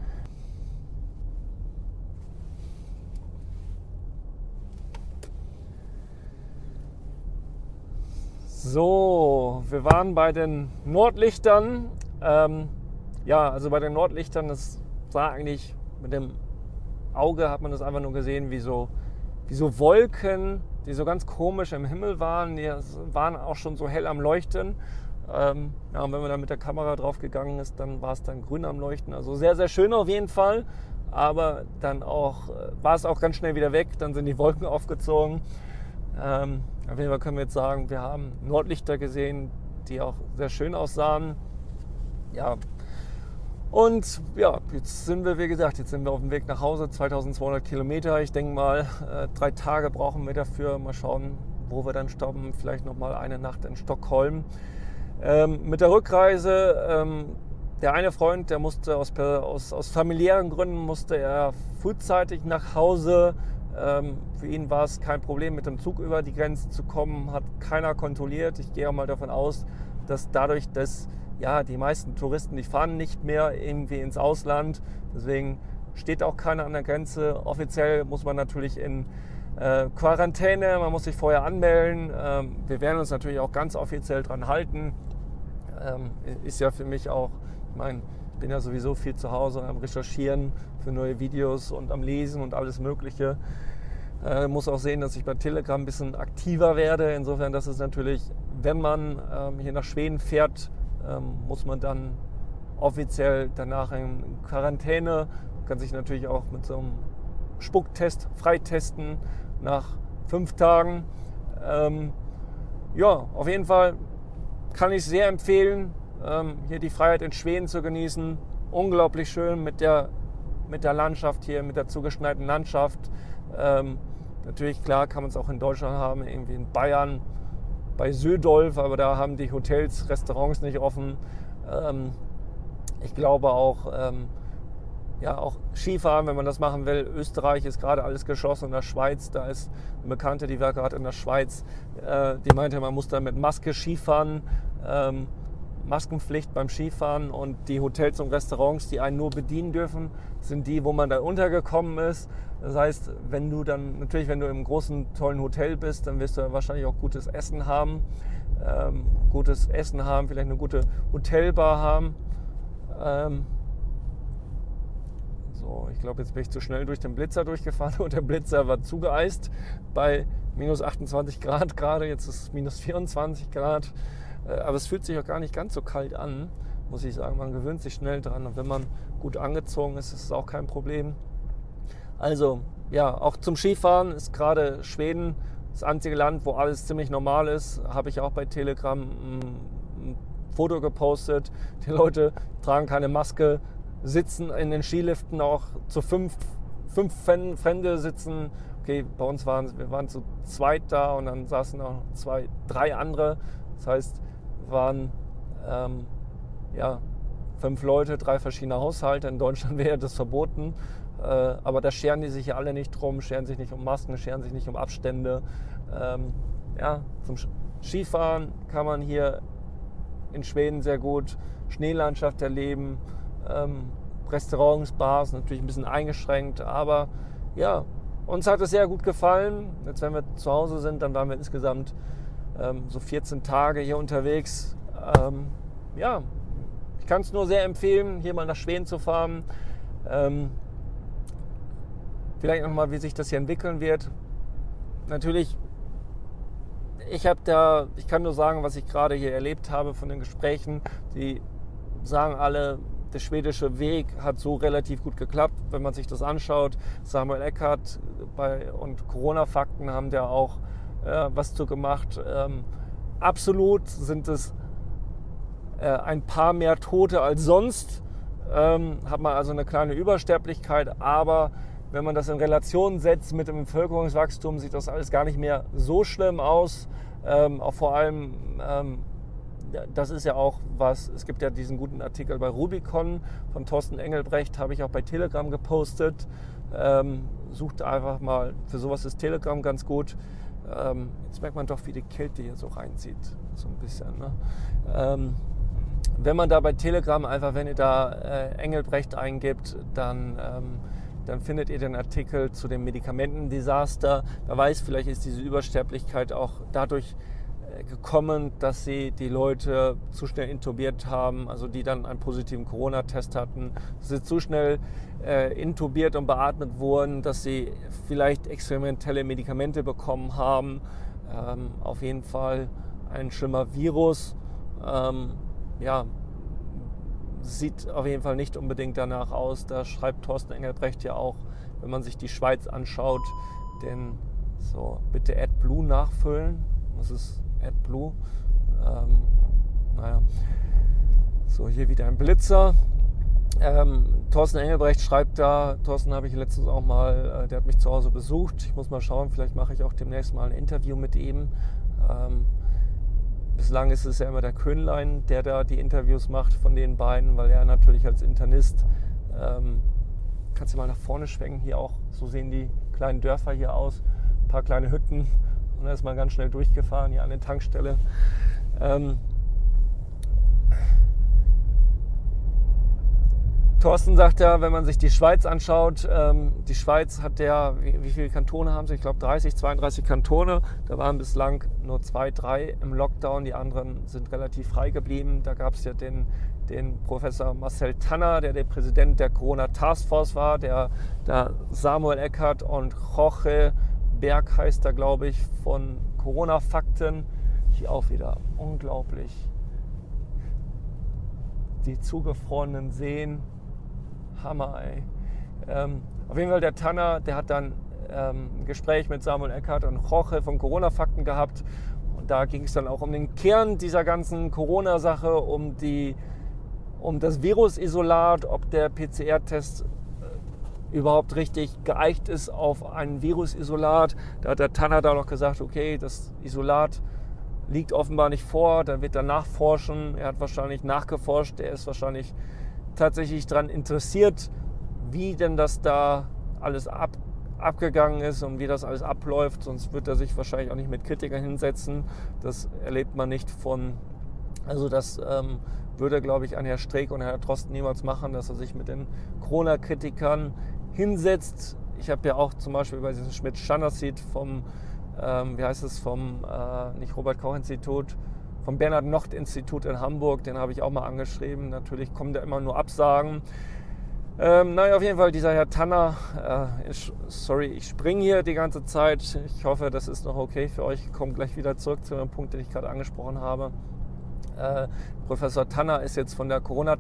So, wir waren bei den Nordlichtern. Also bei den Nordlichtern, das sah eigentlich mit dem Auge, hat man das einfach nur gesehen, wie so Wolken, die so ganz komisch im Himmel waren. Die waren auch schon so hell am Leuchten. Und wenn man dann mit der Kamera drauf gegangen ist, dann war es dann grün am Leuchten. Also sehr, sehr schön auf jeden Fall. Aber dann war es auch ganz schnell wieder weg. Dann sind die Wolken aufgezogen. Auf jeden Fall können wir jetzt sagen, wir haben Nordlichter gesehen, die auch sehr schön aussahen. Ja. Und ja, jetzt sind wir, wie gesagt, auf dem Weg nach Hause, 2200 Kilometer. Ich denke mal, 3 Tage brauchen wir dafür. Mal schauen, wo wir dann stoppen. Vielleicht nochmal eine Nacht in Stockholm. Mit der Rückreise, der eine Freund, der musste aus familiären Gründen musste er frühzeitig nach Hause. Für ihn war es kein Problem, mit dem Zug über die Grenze zu kommen, hat keiner kontrolliert. Ich gehe auch mal davon aus, dass dadurch, dass die meisten Touristen, die fahren nicht mehr irgendwie ins Ausland, deswegen steht auch keiner an der Grenze. Offiziell muss man natürlich in Quarantäne, man muss sich vorher anmelden. Wir werden uns natürlich auch ganz offiziell dran halten. Ist ja für mich auch, ich bin ja sowieso viel zu Hause am Recherchieren für neue Videos und am Lesen und alles Mögliche. Muss auch sehen, dass ich bei Telegram ein bisschen aktiver werde. Insofern, dass es natürlich, wenn man hier nach Schweden fährt, muss man dann offiziell danach in Quarantäne. Kann sich natürlich auch mit so einem Spucktest freitesten nach 5 Tagen. Auf jeden Fall kann ich sehr empfehlen, hier die Freiheit in Schweden zu genießen. Unglaublich schön mit der Landschaft hier, mit der zugeschneiten Landschaft. Natürlich, klar, kann man es auch in Deutschland haben, irgendwie in Bayern, bei Södolf, aber da haben die Hotels, Restaurants nicht offen. Ich glaube auch, auch Skifahren, wenn man das machen will. Österreich ist gerade alles geschlossen, in der Schweiz, da ist eine Bekannte, die war gerade in der Schweiz, die meinte, man muss da mit Maske Skifahren, Maskenpflicht beim Skifahren, und die Hotels und Restaurants, die einen nur bedienen dürfen, sind die, wo man da untergekommen ist. Das heißt, wenn du im großen, tollen Hotel bist, dann wirst du wahrscheinlich auch gutes Essen haben. Vielleicht eine gute Hotelbar haben. Ich glaube, jetzt bin ich zu schnell durch den Blitzer durchgefahren und der Blitzer war zugeeist bei minus 28 Grad gerade. Jetzt ist es minus 24 Grad. Aber es fühlt sich auch gar nicht ganz so kalt an, muss ich sagen. Man gewöhnt sich schnell dran, und wenn man gut angezogen ist, ist es auch kein Problem. Also, auch zum Skifahren ist gerade Schweden das einzige Land, wo alles ziemlich normal ist. Habe ich auch bei Telegram ein Foto gepostet. Die Leute tragen keine Maske, sitzen in den Skiliften auch zu 5 Fremde sitzen. Okay, bei uns wir waren zu zweit da, und dann saßen noch 3 andere. Das heißt, waren 5 Leute, 3 verschiedene Haushalte. In Deutschland wäre das verboten. Aber da scheren die sich ja alle nicht drum, scheren sich nicht um Masken, scheren sich nicht um Abstände. Ja, zum Skifahren kann man hier in Schweden sehr gut Schneelandschaft erleben. Restaurants, Bars natürlich ein bisschen eingeschränkt, aber ja, uns hat es sehr gut gefallen. Jetzt, wenn wir zu Hause sind, dann waren wir insgesamt so 14 Tage hier unterwegs. Ja, ich kann es nur sehr empfehlen, hier mal nach Schweden zu fahren. Vielleicht nochmal, wie sich das hier entwickeln wird. Natürlich, ich kann nur sagen, was ich gerade hier erlebt habe von den Gesprächen. Die sagen alle, der schwedische Weg hat so relativ gut geklappt, wenn man sich das anschaut. Samuel Eckert und Corona-Fakten haben da auch was zu gemacht. Absolut sind es ein paar mehr Tote als sonst. Hat man also eine kleine Übersterblichkeit, aber wenn man das in Relation setzt mit dem Bevölkerungswachstum, sieht das alles gar nicht mehr so schlimm aus. Auch vor allem, das ist ja auch was, es gibt ja diesen guten Artikel bei Rubicon von Thorsten Engelbrecht, habe ich auch bei Telegram gepostet. Sucht einfach mal, für sowas ist Telegram ganz gut. Jetzt merkt man doch, wie die Kälte hier so reinzieht, so ein bisschen. Ne? Wenn man da bei Telegram einfach, wenn ihr da Engelbrecht eingibt, dann findet ihr den Artikel zu dem Medikamentendesaster. Wer weiß, vielleicht ist diese Übersterblichkeit auch dadurch gekommen, dass sie die Leute zu schnell intubiert haben, also die dann einen positiven Corona-Test hatten, dass sie zu schnell intubiert und beatmet wurden, dass sie vielleicht experimentelle Medikamente bekommen haben. Auf jeden Fall ein schlimmer Virus. Ja, sieht auf jeden Fall nicht unbedingt danach aus. Da schreibt Thorsten Engelbrecht ja auch, wenn man sich die Schweiz anschaut, denn so, bitte AdBlue nachfüllen. Was ist AdBlue? Naja, so hier wieder ein Blitzer. Thorsten Engelbrecht schreibt da, Thorsten habe ich letztens auch mal, der hat mich zu Hause besucht. Ich muss mal schauen, vielleicht mache ich auch demnächst mal ein Interview mit ihm. Bislang ist es ja immer der Köhnlein, der da die Interviews macht von den beiden, weil er natürlich als Internist, kannst du mal nach vorne schwenken, hier auch, so sehen die kleinen Dörfer hier aus, ein paar kleine Hütten und da ist man ganz schnell durchgefahren hier an der Tankstelle. Thorsten sagt ja, wenn man sich die Schweiz anschaut, die Schweiz hat ja, wie viele Kantone haben sie? Ich glaube 30, 32 Kantone. Da waren bislang nur 2, 3 im Lockdown. Die anderen sind relativ frei geblieben. Da gab es ja den Professor Marcel Tanner, der Präsident der Corona Taskforce war, der Samuel Eckert und Jorge Berg heißt er, glaube ich, von Corona Fakten. Hier auch wieder unglaublich. Die zugefrorenen Seen. Hammer, ey. Auf jeden Fall der Tanner, der hat dann ein Gespräch mit Samuel Eckert und Jorge von Corona-Fakten gehabt. Und da ging es dann auch um den Kern dieser ganzen Corona-Sache, um das Virusisolat, ob der PCR-Test überhaupt richtig geeicht ist auf ein Virusisolat. Da hat der Tanner da noch gesagt, okay, das Isolat liegt offenbar nicht vor, dann wird er nachforschen. Er hat wahrscheinlich nachgeforscht, er ist wahrscheinlich tatsächlich daran interessiert, wie denn das da alles abgegangen ist und wie das alles abläuft. Sonst wird er sich wahrscheinlich auch nicht mit Kritikern hinsetzen. Das erlebt man nicht also das würde, glaube ich, ein Herr Streeck und Herr Drosten niemals machen, dass er sich mit den Corona-Kritikern hinsetzt. Ich habe ja auch zum Beispiel bei diesem Schmidt-Schanassit vom, nicht Robert-Koch-Institut, vom Bernhard-Nocht-Institut in Hamburg, den habe ich auch mal angeschrieben. Natürlich kommen da immer nur Absagen. Naja, auf jeden Fall dieser Herr Tanner, sorry, ich springe hier die ganze Zeit. Ich hoffe, das ist noch okay für euch. Ich komme gleich wieder zurück zu dem Punkt, den ich gerade angesprochen habe. Professor Tanner ist jetzt von der Corona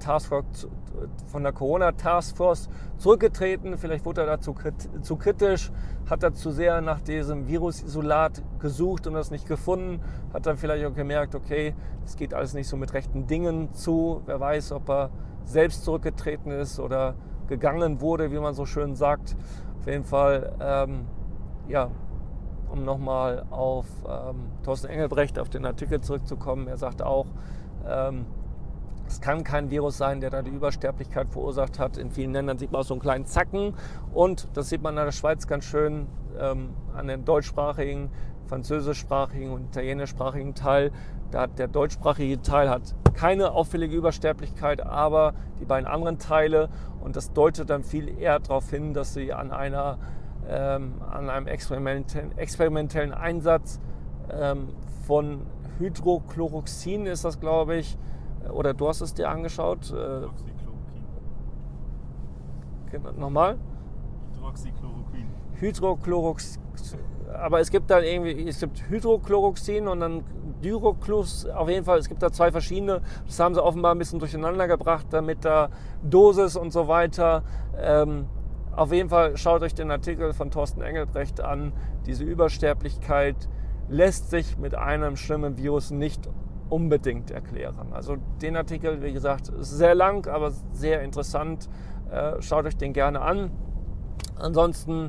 Taskforce zurückgetreten. Vielleicht wurde er dazu zu kritisch, hat er zu sehr nach diesem Virusisolat gesucht und das nicht gefunden. Hat dann vielleicht auch gemerkt, okay, es geht alles nicht so mit rechten Dingen zu. Wer weiß, ob er selbst zurückgetreten ist oder gegangen wurde, wie man so schön sagt. Auf jeden Fall, um nochmal auf Thorsten Engelbrecht, auf den Artikel zurückzukommen. Er sagt auch, Es kann kein Virus sein, der da die Übersterblichkeit verursacht hat. In vielen Ländern sieht man auch so einen kleinen Zacken. Und das sieht man in der Schweiz ganz schön an den deutschsprachigen, französischsprachigen und italienischsprachigen Teil. Der deutschsprachige Teil hat keine auffällige Übersterblichkeit, aber die beiden anderen Teile. Und das deutet dann viel eher darauf hin, dass sie an einem experimentellen Einsatz von Hydrochloroxin ist das, glaube ich, oder du hast es dir angeschaut. Nochmal? Hydrochloroquin. Aber es gibt dann irgendwie, Hydrochloroxin und dann Dyroclus, auf jeden Fall, es gibt da 2 verschiedene. Das haben sie offenbar ein bisschen durcheinander gebracht, damit da Dosis und so weiter. Auf jeden Fall schaut euch den Artikel von Thorsten Engelbrecht an. Diese Übersterblichkeit lässt sich mit einem schlimmen Virus nicht unbedingt erklären. Also den Artikel, wie gesagt, ist sehr lang, aber sehr interessant. Schaut euch den gerne an. Ansonsten,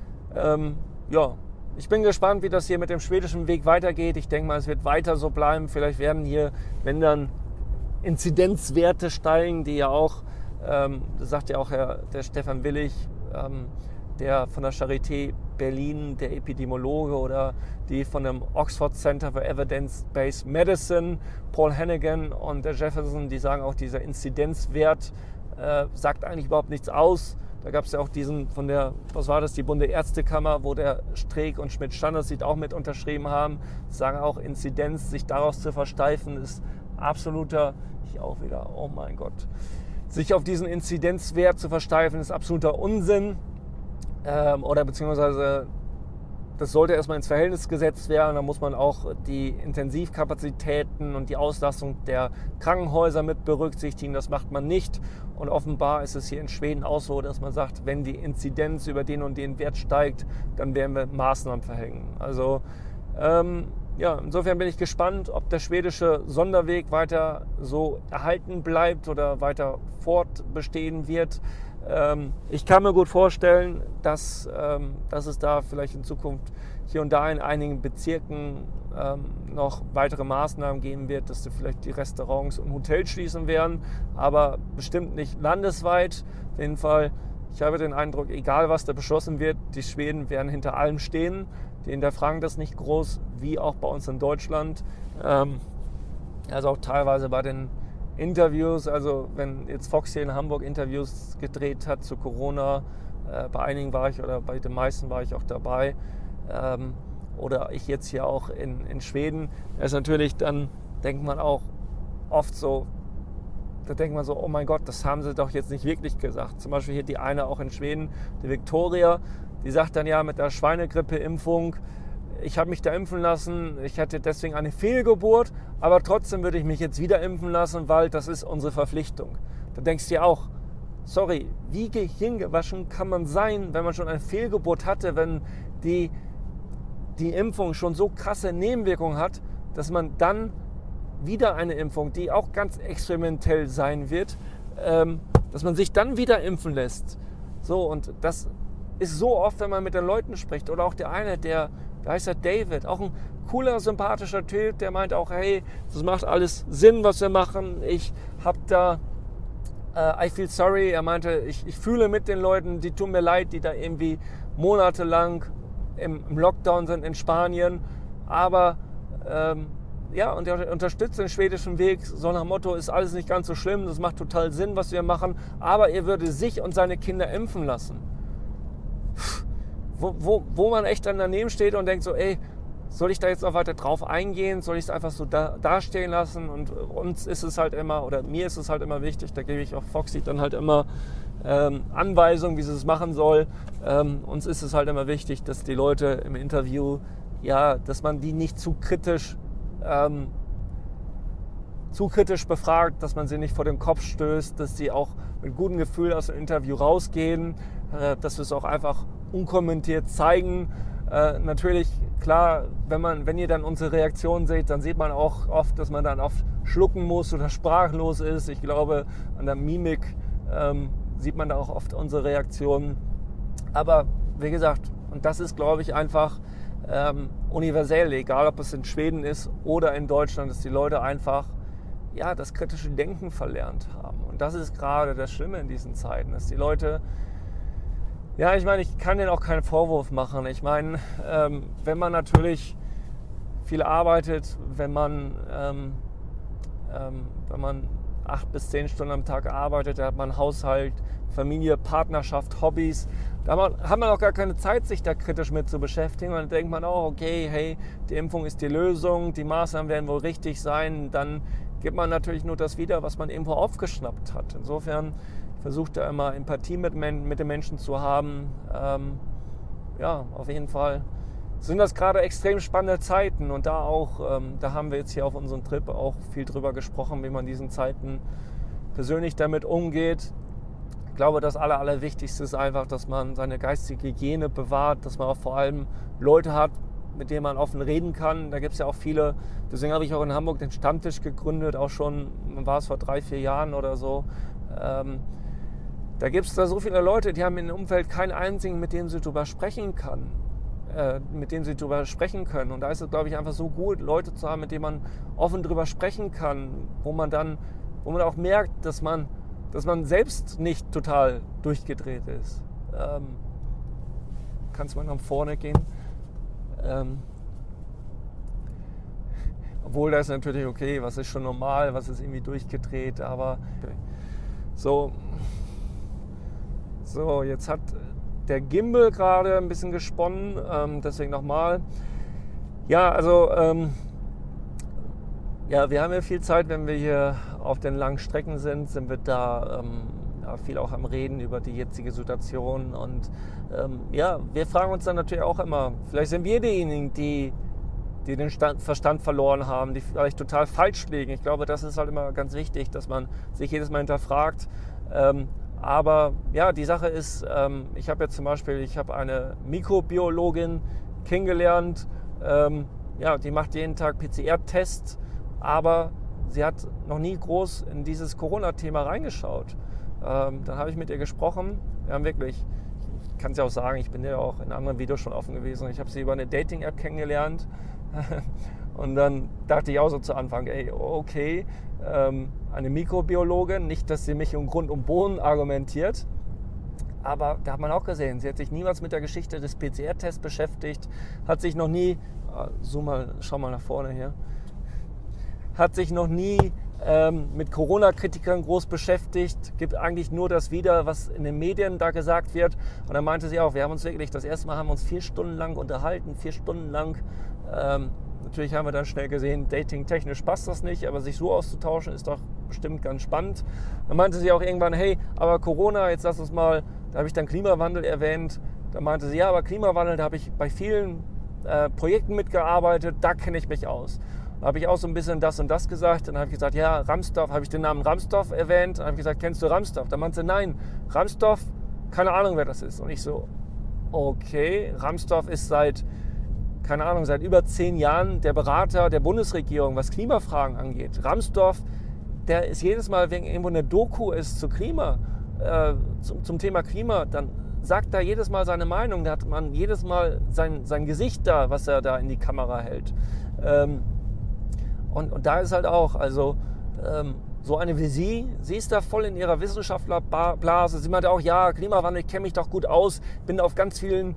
ich bin gespannt, wie das hier mit dem schwedischen Weg weitergeht. Ich denke mal, es wird weiter so bleiben. Vielleicht werden hier, wenn dann Inzidenzwerte steigen, die ja auch, das sagt ja auch der Stefan Willig, der von der Charité Berlin, der Epidemiologe, oder die von dem Oxford Center for Evidence-Based Medicine, Paul Hannigan und der Jefferson, die sagen auch, dieser Inzidenzwert sagt eigentlich überhaupt nichts aus. Da gab es ja auch diesen von der, die Bundesärztekammer, wo der Streeck und Schmidt-Standersried auch mit unterschrieben haben. Die sagen auch, Inzidenz, sich daraus zu versteifen, ist absoluter, oh mein Gott, sich auf diesen Inzidenzwert zu versteifen, ist absoluter Unsinn. Oder beziehungsweise das sollte erstmal ins Verhältnis gesetzt werden. Da muss man auch die Intensivkapazitäten und die Auslastung der Krankenhäuser mit berücksichtigen. Das macht man nicht. Und offenbar ist es hier in Schweden auch so, dass man sagt, wenn die Inzidenz über den und den Wert steigt, dann werden wir Maßnahmen verhängen. Also insofern bin ich gespannt, ob der schwedische Sonderweg weiter so erhalten bleibt oder weiter fortbestehen wird. Ich kann mir gut vorstellen, dass es da vielleicht in Zukunft hier und da in einigen Bezirken noch weitere Maßnahmen geben wird, dass vielleicht die Restaurants und Hotels schließen werden, aber bestimmt nicht landesweit. Auf jeden Fall, ich habe den Eindruck, egal was da beschlossen wird, die Schweden werden hinter allem stehen. Die hinterfragen das nicht groß, wie auch bei uns in Deutschland. Also auch teilweise bei den Interviews, also wenn jetzt Fox hier in Hamburg Interviews gedreht hat zu Corona, bei einigen war ich oder bei den meisten war ich auch dabei, oder ich jetzt hier auch in Schweden, da ist natürlich, dann denkt man auch oft so, oh mein Gott, das haben sie doch jetzt nicht wirklich gesagt. Zum Beispiel hier die eine auch in Schweden, die Victoria, die sagt dann ja mit der Schweinegrippe-Impfung, ich habe mich da impfen lassen, ich hatte deswegen eine Fehlgeburt, aber trotzdem würde ich mich jetzt wieder impfen lassen, weil das ist unsere Verpflichtung. Da denkst du dir auch, sorry, wie gehirngewaschen kann man sein, wenn man schon eine Fehlgeburt hatte, wenn die Impfung schon so krasse Nebenwirkungen hat, dass man dann wieder eine Impfung, die auch ganz experimentell sein wird, dass man sich dann wieder impfen lässt. So, und das ist so oft, wenn man mit den Leuten spricht. Oder auch der eine, da heißt er David, auch ein cooler, sympathischer Typ, der meint auch, hey, das macht alles Sinn, was wir machen. Ich habe da, I feel sorry, er meinte, ich fühle mit den Leuten, die tun mir leid, die da irgendwie monatelang im Lockdown sind in Spanien. Aber und er unterstützt den schwedischen Weg, so nach dem Motto, ist alles nicht ganz so schlimm, das macht total Sinn, was wir machen, aber er würde sich und seine Kinder impfen lassen. Wo man echt dann daneben steht und denkt so, ey, soll ich da jetzt noch weiter drauf eingehen, soll ich es einfach so dastehen lassen? Und uns ist es halt immer, oder mir ist es halt immer wichtig, da gebe ich auch Foxy dann halt immer Anweisungen, wie sie es machen soll. Uns ist es halt immer wichtig, dass die Leute im Interview, dass man die nicht zu kritisch befragt, dass man sie nicht vor den Kopf stößt, dass sie auch mit gutem Gefühl aus dem Interview rausgehen, dass wir es auch einfach unkommentiert zeigen. Natürlich, klar, wenn ihr dann unsere Reaktion seht, dann sieht man auch oft, dass man dann oft schlucken muss oder sprachlos ist. Ich glaube, an der Mimik sieht man da auch oft unsere Reaktionen. Aber wie gesagt, und das ist, glaube ich, einfach universell, egal ob es in Schweden ist oder in Deutschland, dass die Leute einfach ja, das kritische Denken verlernt haben. Und das ist gerade das Schlimme in diesen Zeiten, dass die Leute, ja, ich meine, ich kann denen auch keinen Vorwurf machen. Ich meine, wenn man natürlich viel arbeitet, wenn man 8 bis 10 Stunden am Tag arbeitet, da hat man Haushalt, Familie, Partnerschaft, Hobbys. Da hat man auch gar keine Zeit, sich da kritisch mit zu beschäftigen. Und dann denkt man auch, okay, hey, die Impfung ist die Lösung, die Maßnahmen werden wohl richtig sein. Dann gibt man natürlich nur das wieder, was man irgendwo aufgeschnappt hat. Insofern versucht er immer Empathie mit den Menschen zu haben. Ja, auf jeden Fall sind das gerade extrem spannende Zeiten. Und da haben wir jetzt hier auf unserem Trip auch viel drüber gesprochen, wie man in diesen Zeiten persönlich damit umgeht. Ich glaube, das Allerwichtigste ist einfach, dass man seine geistige Hygiene bewahrt, dass man auch vor allem Leute hat, mit denen man offen reden kann. Da gibt es ja auch viele, deswegen habe ich auch in Hamburg den Stammtisch gegründet, auch schon, war es vor 3-4 Jahren oder so. Da gibt es da so viele Leute, die haben im Umfeld keinen einzigen, mit dem sie drüber sprechen können. Und da ist es, glaube ich, einfach so gut, Leute zu haben, mit denen man offen drüber sprechen kann, wo man auch merkt, dass man selbst nicht total durchgedreht ist. Kannst du mal nach vorne gehen? Obwohl das ist natürlich okay, was ist schon normal, was ist irgendwie durchgedreht, aber okay. So, jetzt hat der Gimbal gerade ein bisschen gesponnen, deswegen nochmal. Ja, also ja, wir haben ja viel Zeit, wenn wir hier auf den langen Strecken sind wir da viel auch am Reden über die jetzige Situation. Und ja, wir fragen uns dann natürlich auch immer, vielleicht sind wir diejenigen, die den Verstand verloren haben, die vielleicht total falsch liegen. Ich glaube, das ist halt immer ganz wichtig, dass man sich jedes Mal hinterfragt. Aber ja, die Sache ist, ich habe jetzt zum Beispiel, eine Mikrobiologin kennengelernt, ja, die macht jeden Tag PCR-Tests, aber sie hat noch nie groß in dieses Corona-Thema reingeschaut. Dann habe ich mit ihr gesprochen. Wir haben wirklich, ich kann es ja auch sagen, ich bin ja auch in anderen Videos schon offen gewesen. Ich habe sie über eine Dating-App kennengelernt. Und dann dachte ich auch so zu Anfang, ey, okay, eine Mikrobiologin, nicht, dass sie mich um Grund und Boden argumentiert, aber da hat man auch gesehen, sie hat sich niemals mit der Geschichte des PCR-Tests beschäftigt, hat sich noch nie, schau mal nach vorne hier, hat sich noch nie mit Corona-Kritikern groß beschäftigt, gibt eigentlich nur das wieder, was in den Medien da gesagt wird. Und dann meinte sie auch, wir haben uns wirklich, das erste Mal haben wir uns 4 Stunden lang unterhalten, 4 Stunden lang. Natürlich haben wir dann schnell gesehen, dating-technisch passt das nicht, aber sich so auszutauschen ist doch bestimmt ganz spannend. Dann meinte sie auch irgendwann, hey, aber Corona, jetzt lass uns mal, da habe ich dann Klimawandel erwähnt. Da meinte sie, ja, aber Klimawandel, da habe ich bei vielen Projekten mitgearbeitet, da kenne ich mich aus. Da habe ich auch so ein bisschen das und das gesagt. Dann habe ich gesagt, ja, Ramsdorf, habe ich den Namen Ramsdorf erwähnt. Dann habe ich gesagt, kennst du Ramsdorf? Da meinte sie, nein, Ramsdorf, keine Ahnung, wer das ist. Und ich so, okay, Ramsdorf ist seit über 10 Jahren der Berater der Bundesregierung, was Klimafragen angeht. Ramsdorf, der ist jedes Mal, wenn irgendwo eine Doku ist zum Thema Klima, dann sagt er jedes Mal seine Meinung. Da hat man jedes Mal sein Gesicht da, was er da in die Kamera hält. Und da ist halt auch, also so eine wie sie ist da voll in ihrer Wissenschaftlerblase. Sie meinte auch, ja, Klimawandel, ich kenne mich doch gut aus, bin auf ganz vielen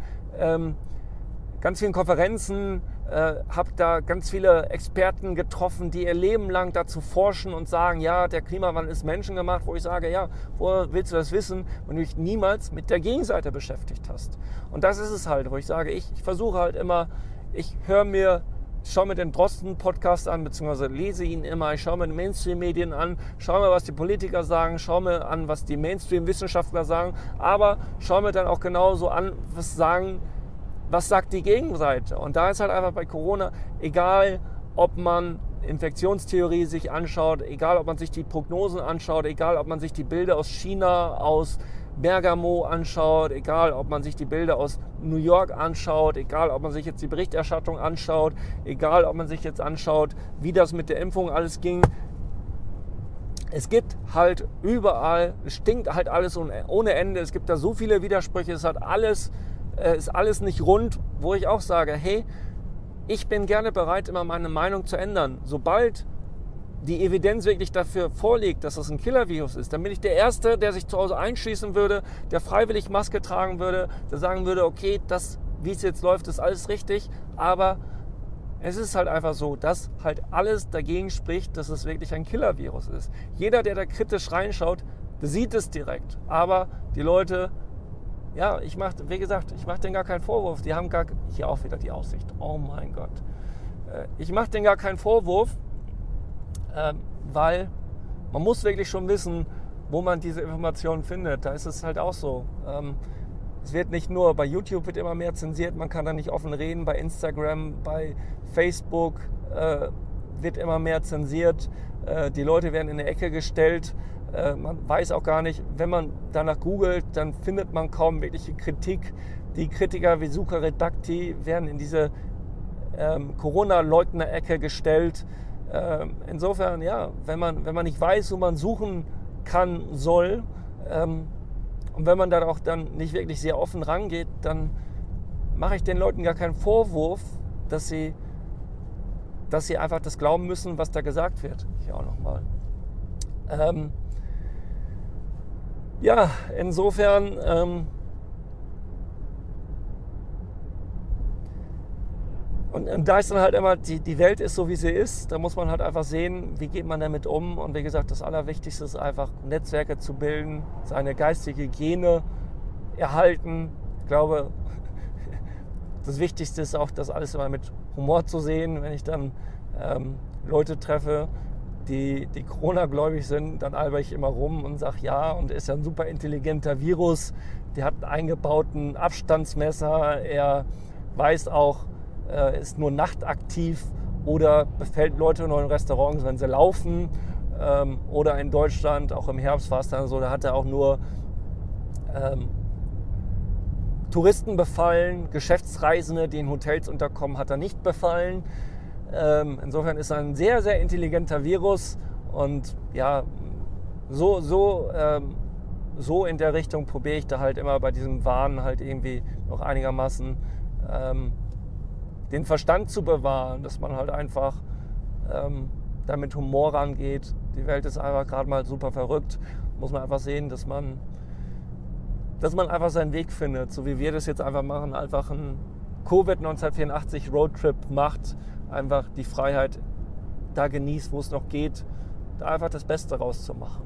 Konferenzen, habe da ganz viele Experten getroffen, die ihr Leben lang dazu forschen und sagen, ja, der Klimawandel ist menschengemacht, wo ich sage, ja, woher willst du das wissen, wenn du dich niemals mit der Gegenseite beschäftigt hast? Und das ist es halt, wo ich sage, ich versuche halt immer, schaue mir den Drosten-Podcast an, beziehungsweise lese ihn immer, ich schaue mir die Mainstream-Medien an, schaue mir, was die Politiker sagen, schaue mir an, was die Mainstream-Wissenschaftler sagen, aber schaue mir dann auch genauso an, was sagt die Gegenseite. Und da ist halt einfach bei Corona, egal ob man Infektionstheorie sich anschaut, egal ob man sich die Prognosen anschaut, egal ob man sich die Bilder aus China, aus Bergamo anschaut, egal ob man sich die Bilder aus New York anschaut, egal ob man sich jetzt die Berichterstattung anschaut, egal ob man sich jetzt anschaut, wie das mit der Impfung alles ging. Es gibt halt überall, es stinkt halt alles ohne Ende, es gibt da so viele Widersprüche, ist alles nicht rund, wo ich auch sage, hey, ich bin gerne bereit, immer meine Meinung zu ändern. Sobald die Evidenz wirklich dafür vorliegt, dass das ein Killer-Virus ist, dann bin ich der Erste, der sich zu Hause einschließen würde, der freiwillig Maske tragen würde, der sagen würde, okay, das, wie es jetzt läuft, ist alles richtig, aber es ist halt einfach so, dass halt alles dagegen spricht, dass es wirklich ein Killer-Virus ist. Jeder, der da kritisch reinschaut, sieht es direkt, aber die Leute, ja, wie gesagt, ich mache denen gar keinen Vorwurf, die haben hier auch wieder die Aussicht, oh mein Gott, ich mache denen gar keinen Vorwurf, weil man muss wirklich schon wissen, wo man diese Informationen findet. Da ist es halt auch so. Es wird nicht nur, bei YouTube wird immer mehr zensiert, man kann da nicht offen reden, bei Instagram, bei Facebook wird immer mehr zensiert, die Leute werden in eine Ecke gestellt, man weiß auch gar nicht, wenn man danach googelt, dann findet man kaum wirkliche Kritik. Die Kritiker wie Suka Redakti werden in diese Corona-Leugner-Ecke gestellt. Insofern, ja, wenn man nicht weiß, wo man suchen kann, soll, und wenn man da auch dann nicht wirklich sehr offen rangeht, dann mache ich den Leuten gar keinen Vorwurf, dass sie einfach das glauben müssen, was da gesagt wird. Hier auch nochmal. Ja, insofern, und da ist dann halt immer, die Welt ist so, wie sie ist. Da muss man halt einfach sehen, wie geht man damit um. Und wie gesagt, das Allerwichtigste ist einfach, Netzwerke zu bilden, seine geistige Hygiene erhalten. Ich glaube, das Wichtigste ist auch, das alles immer mit Humor zu sehen. Wenn ich dann Leute treffe, die Corona-gläubig sind, dann alber ich immer rum und sage, ja, und ist ja ein super intelligenter Virus. Der hat einen eingebauten Abstandsmesser. Er weiß auch, ist nur nachtaktiv oder befällt Leute nur in Restaurants, wenn sie laufen. Oder in Deutschland, auch im Herbst war es dann so, da hat er auch nur Touristen befallen, Geschäftsreisende, die in Hotels unterkommen, hat er nicht befallen. Insofern ist er ein sehr, sehr intelligenter Virus und ja, so in der Richtung probiere ich da halt immer bei diesem Wahn halt irgendwie noch einigermaßen den Verstand zu bewahren, dass man halt einfach da mit Humor rangeht. Die Welt ist einfach gerade mal super verrückt. Muss man einfach sehen, dass man einfach seinen Weg findet, so wie wir das jetzt einfach machen, einfach einen Covid 1984 Roadtrip macht, einfach die Freiheit da genießt, wo es noch geht, da einfach das Beste rauszumachen.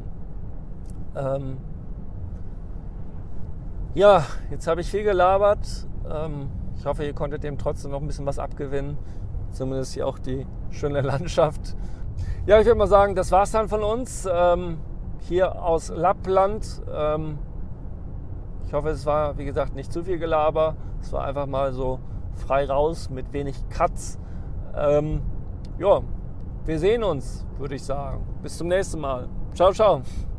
Ja, jetzt habe ich viel gelabert. Ich hoffe, ihr konntet dem trotzdem noch ein bisschen was abgewinnen. Zumindest hier auch die schöne Landschaft. Ja, ich würde mal sagen, das war's dann von uns. Hier aus Lappland. Ich hoffe, es war, wie gesagt, nicht zu viel Gelaber. Es war einfach mal so frei raus mit wenig Cuts. Ja, wir sehen uns, würde ich sagen. Bis zum nächsten Mal. Ciao, ciao.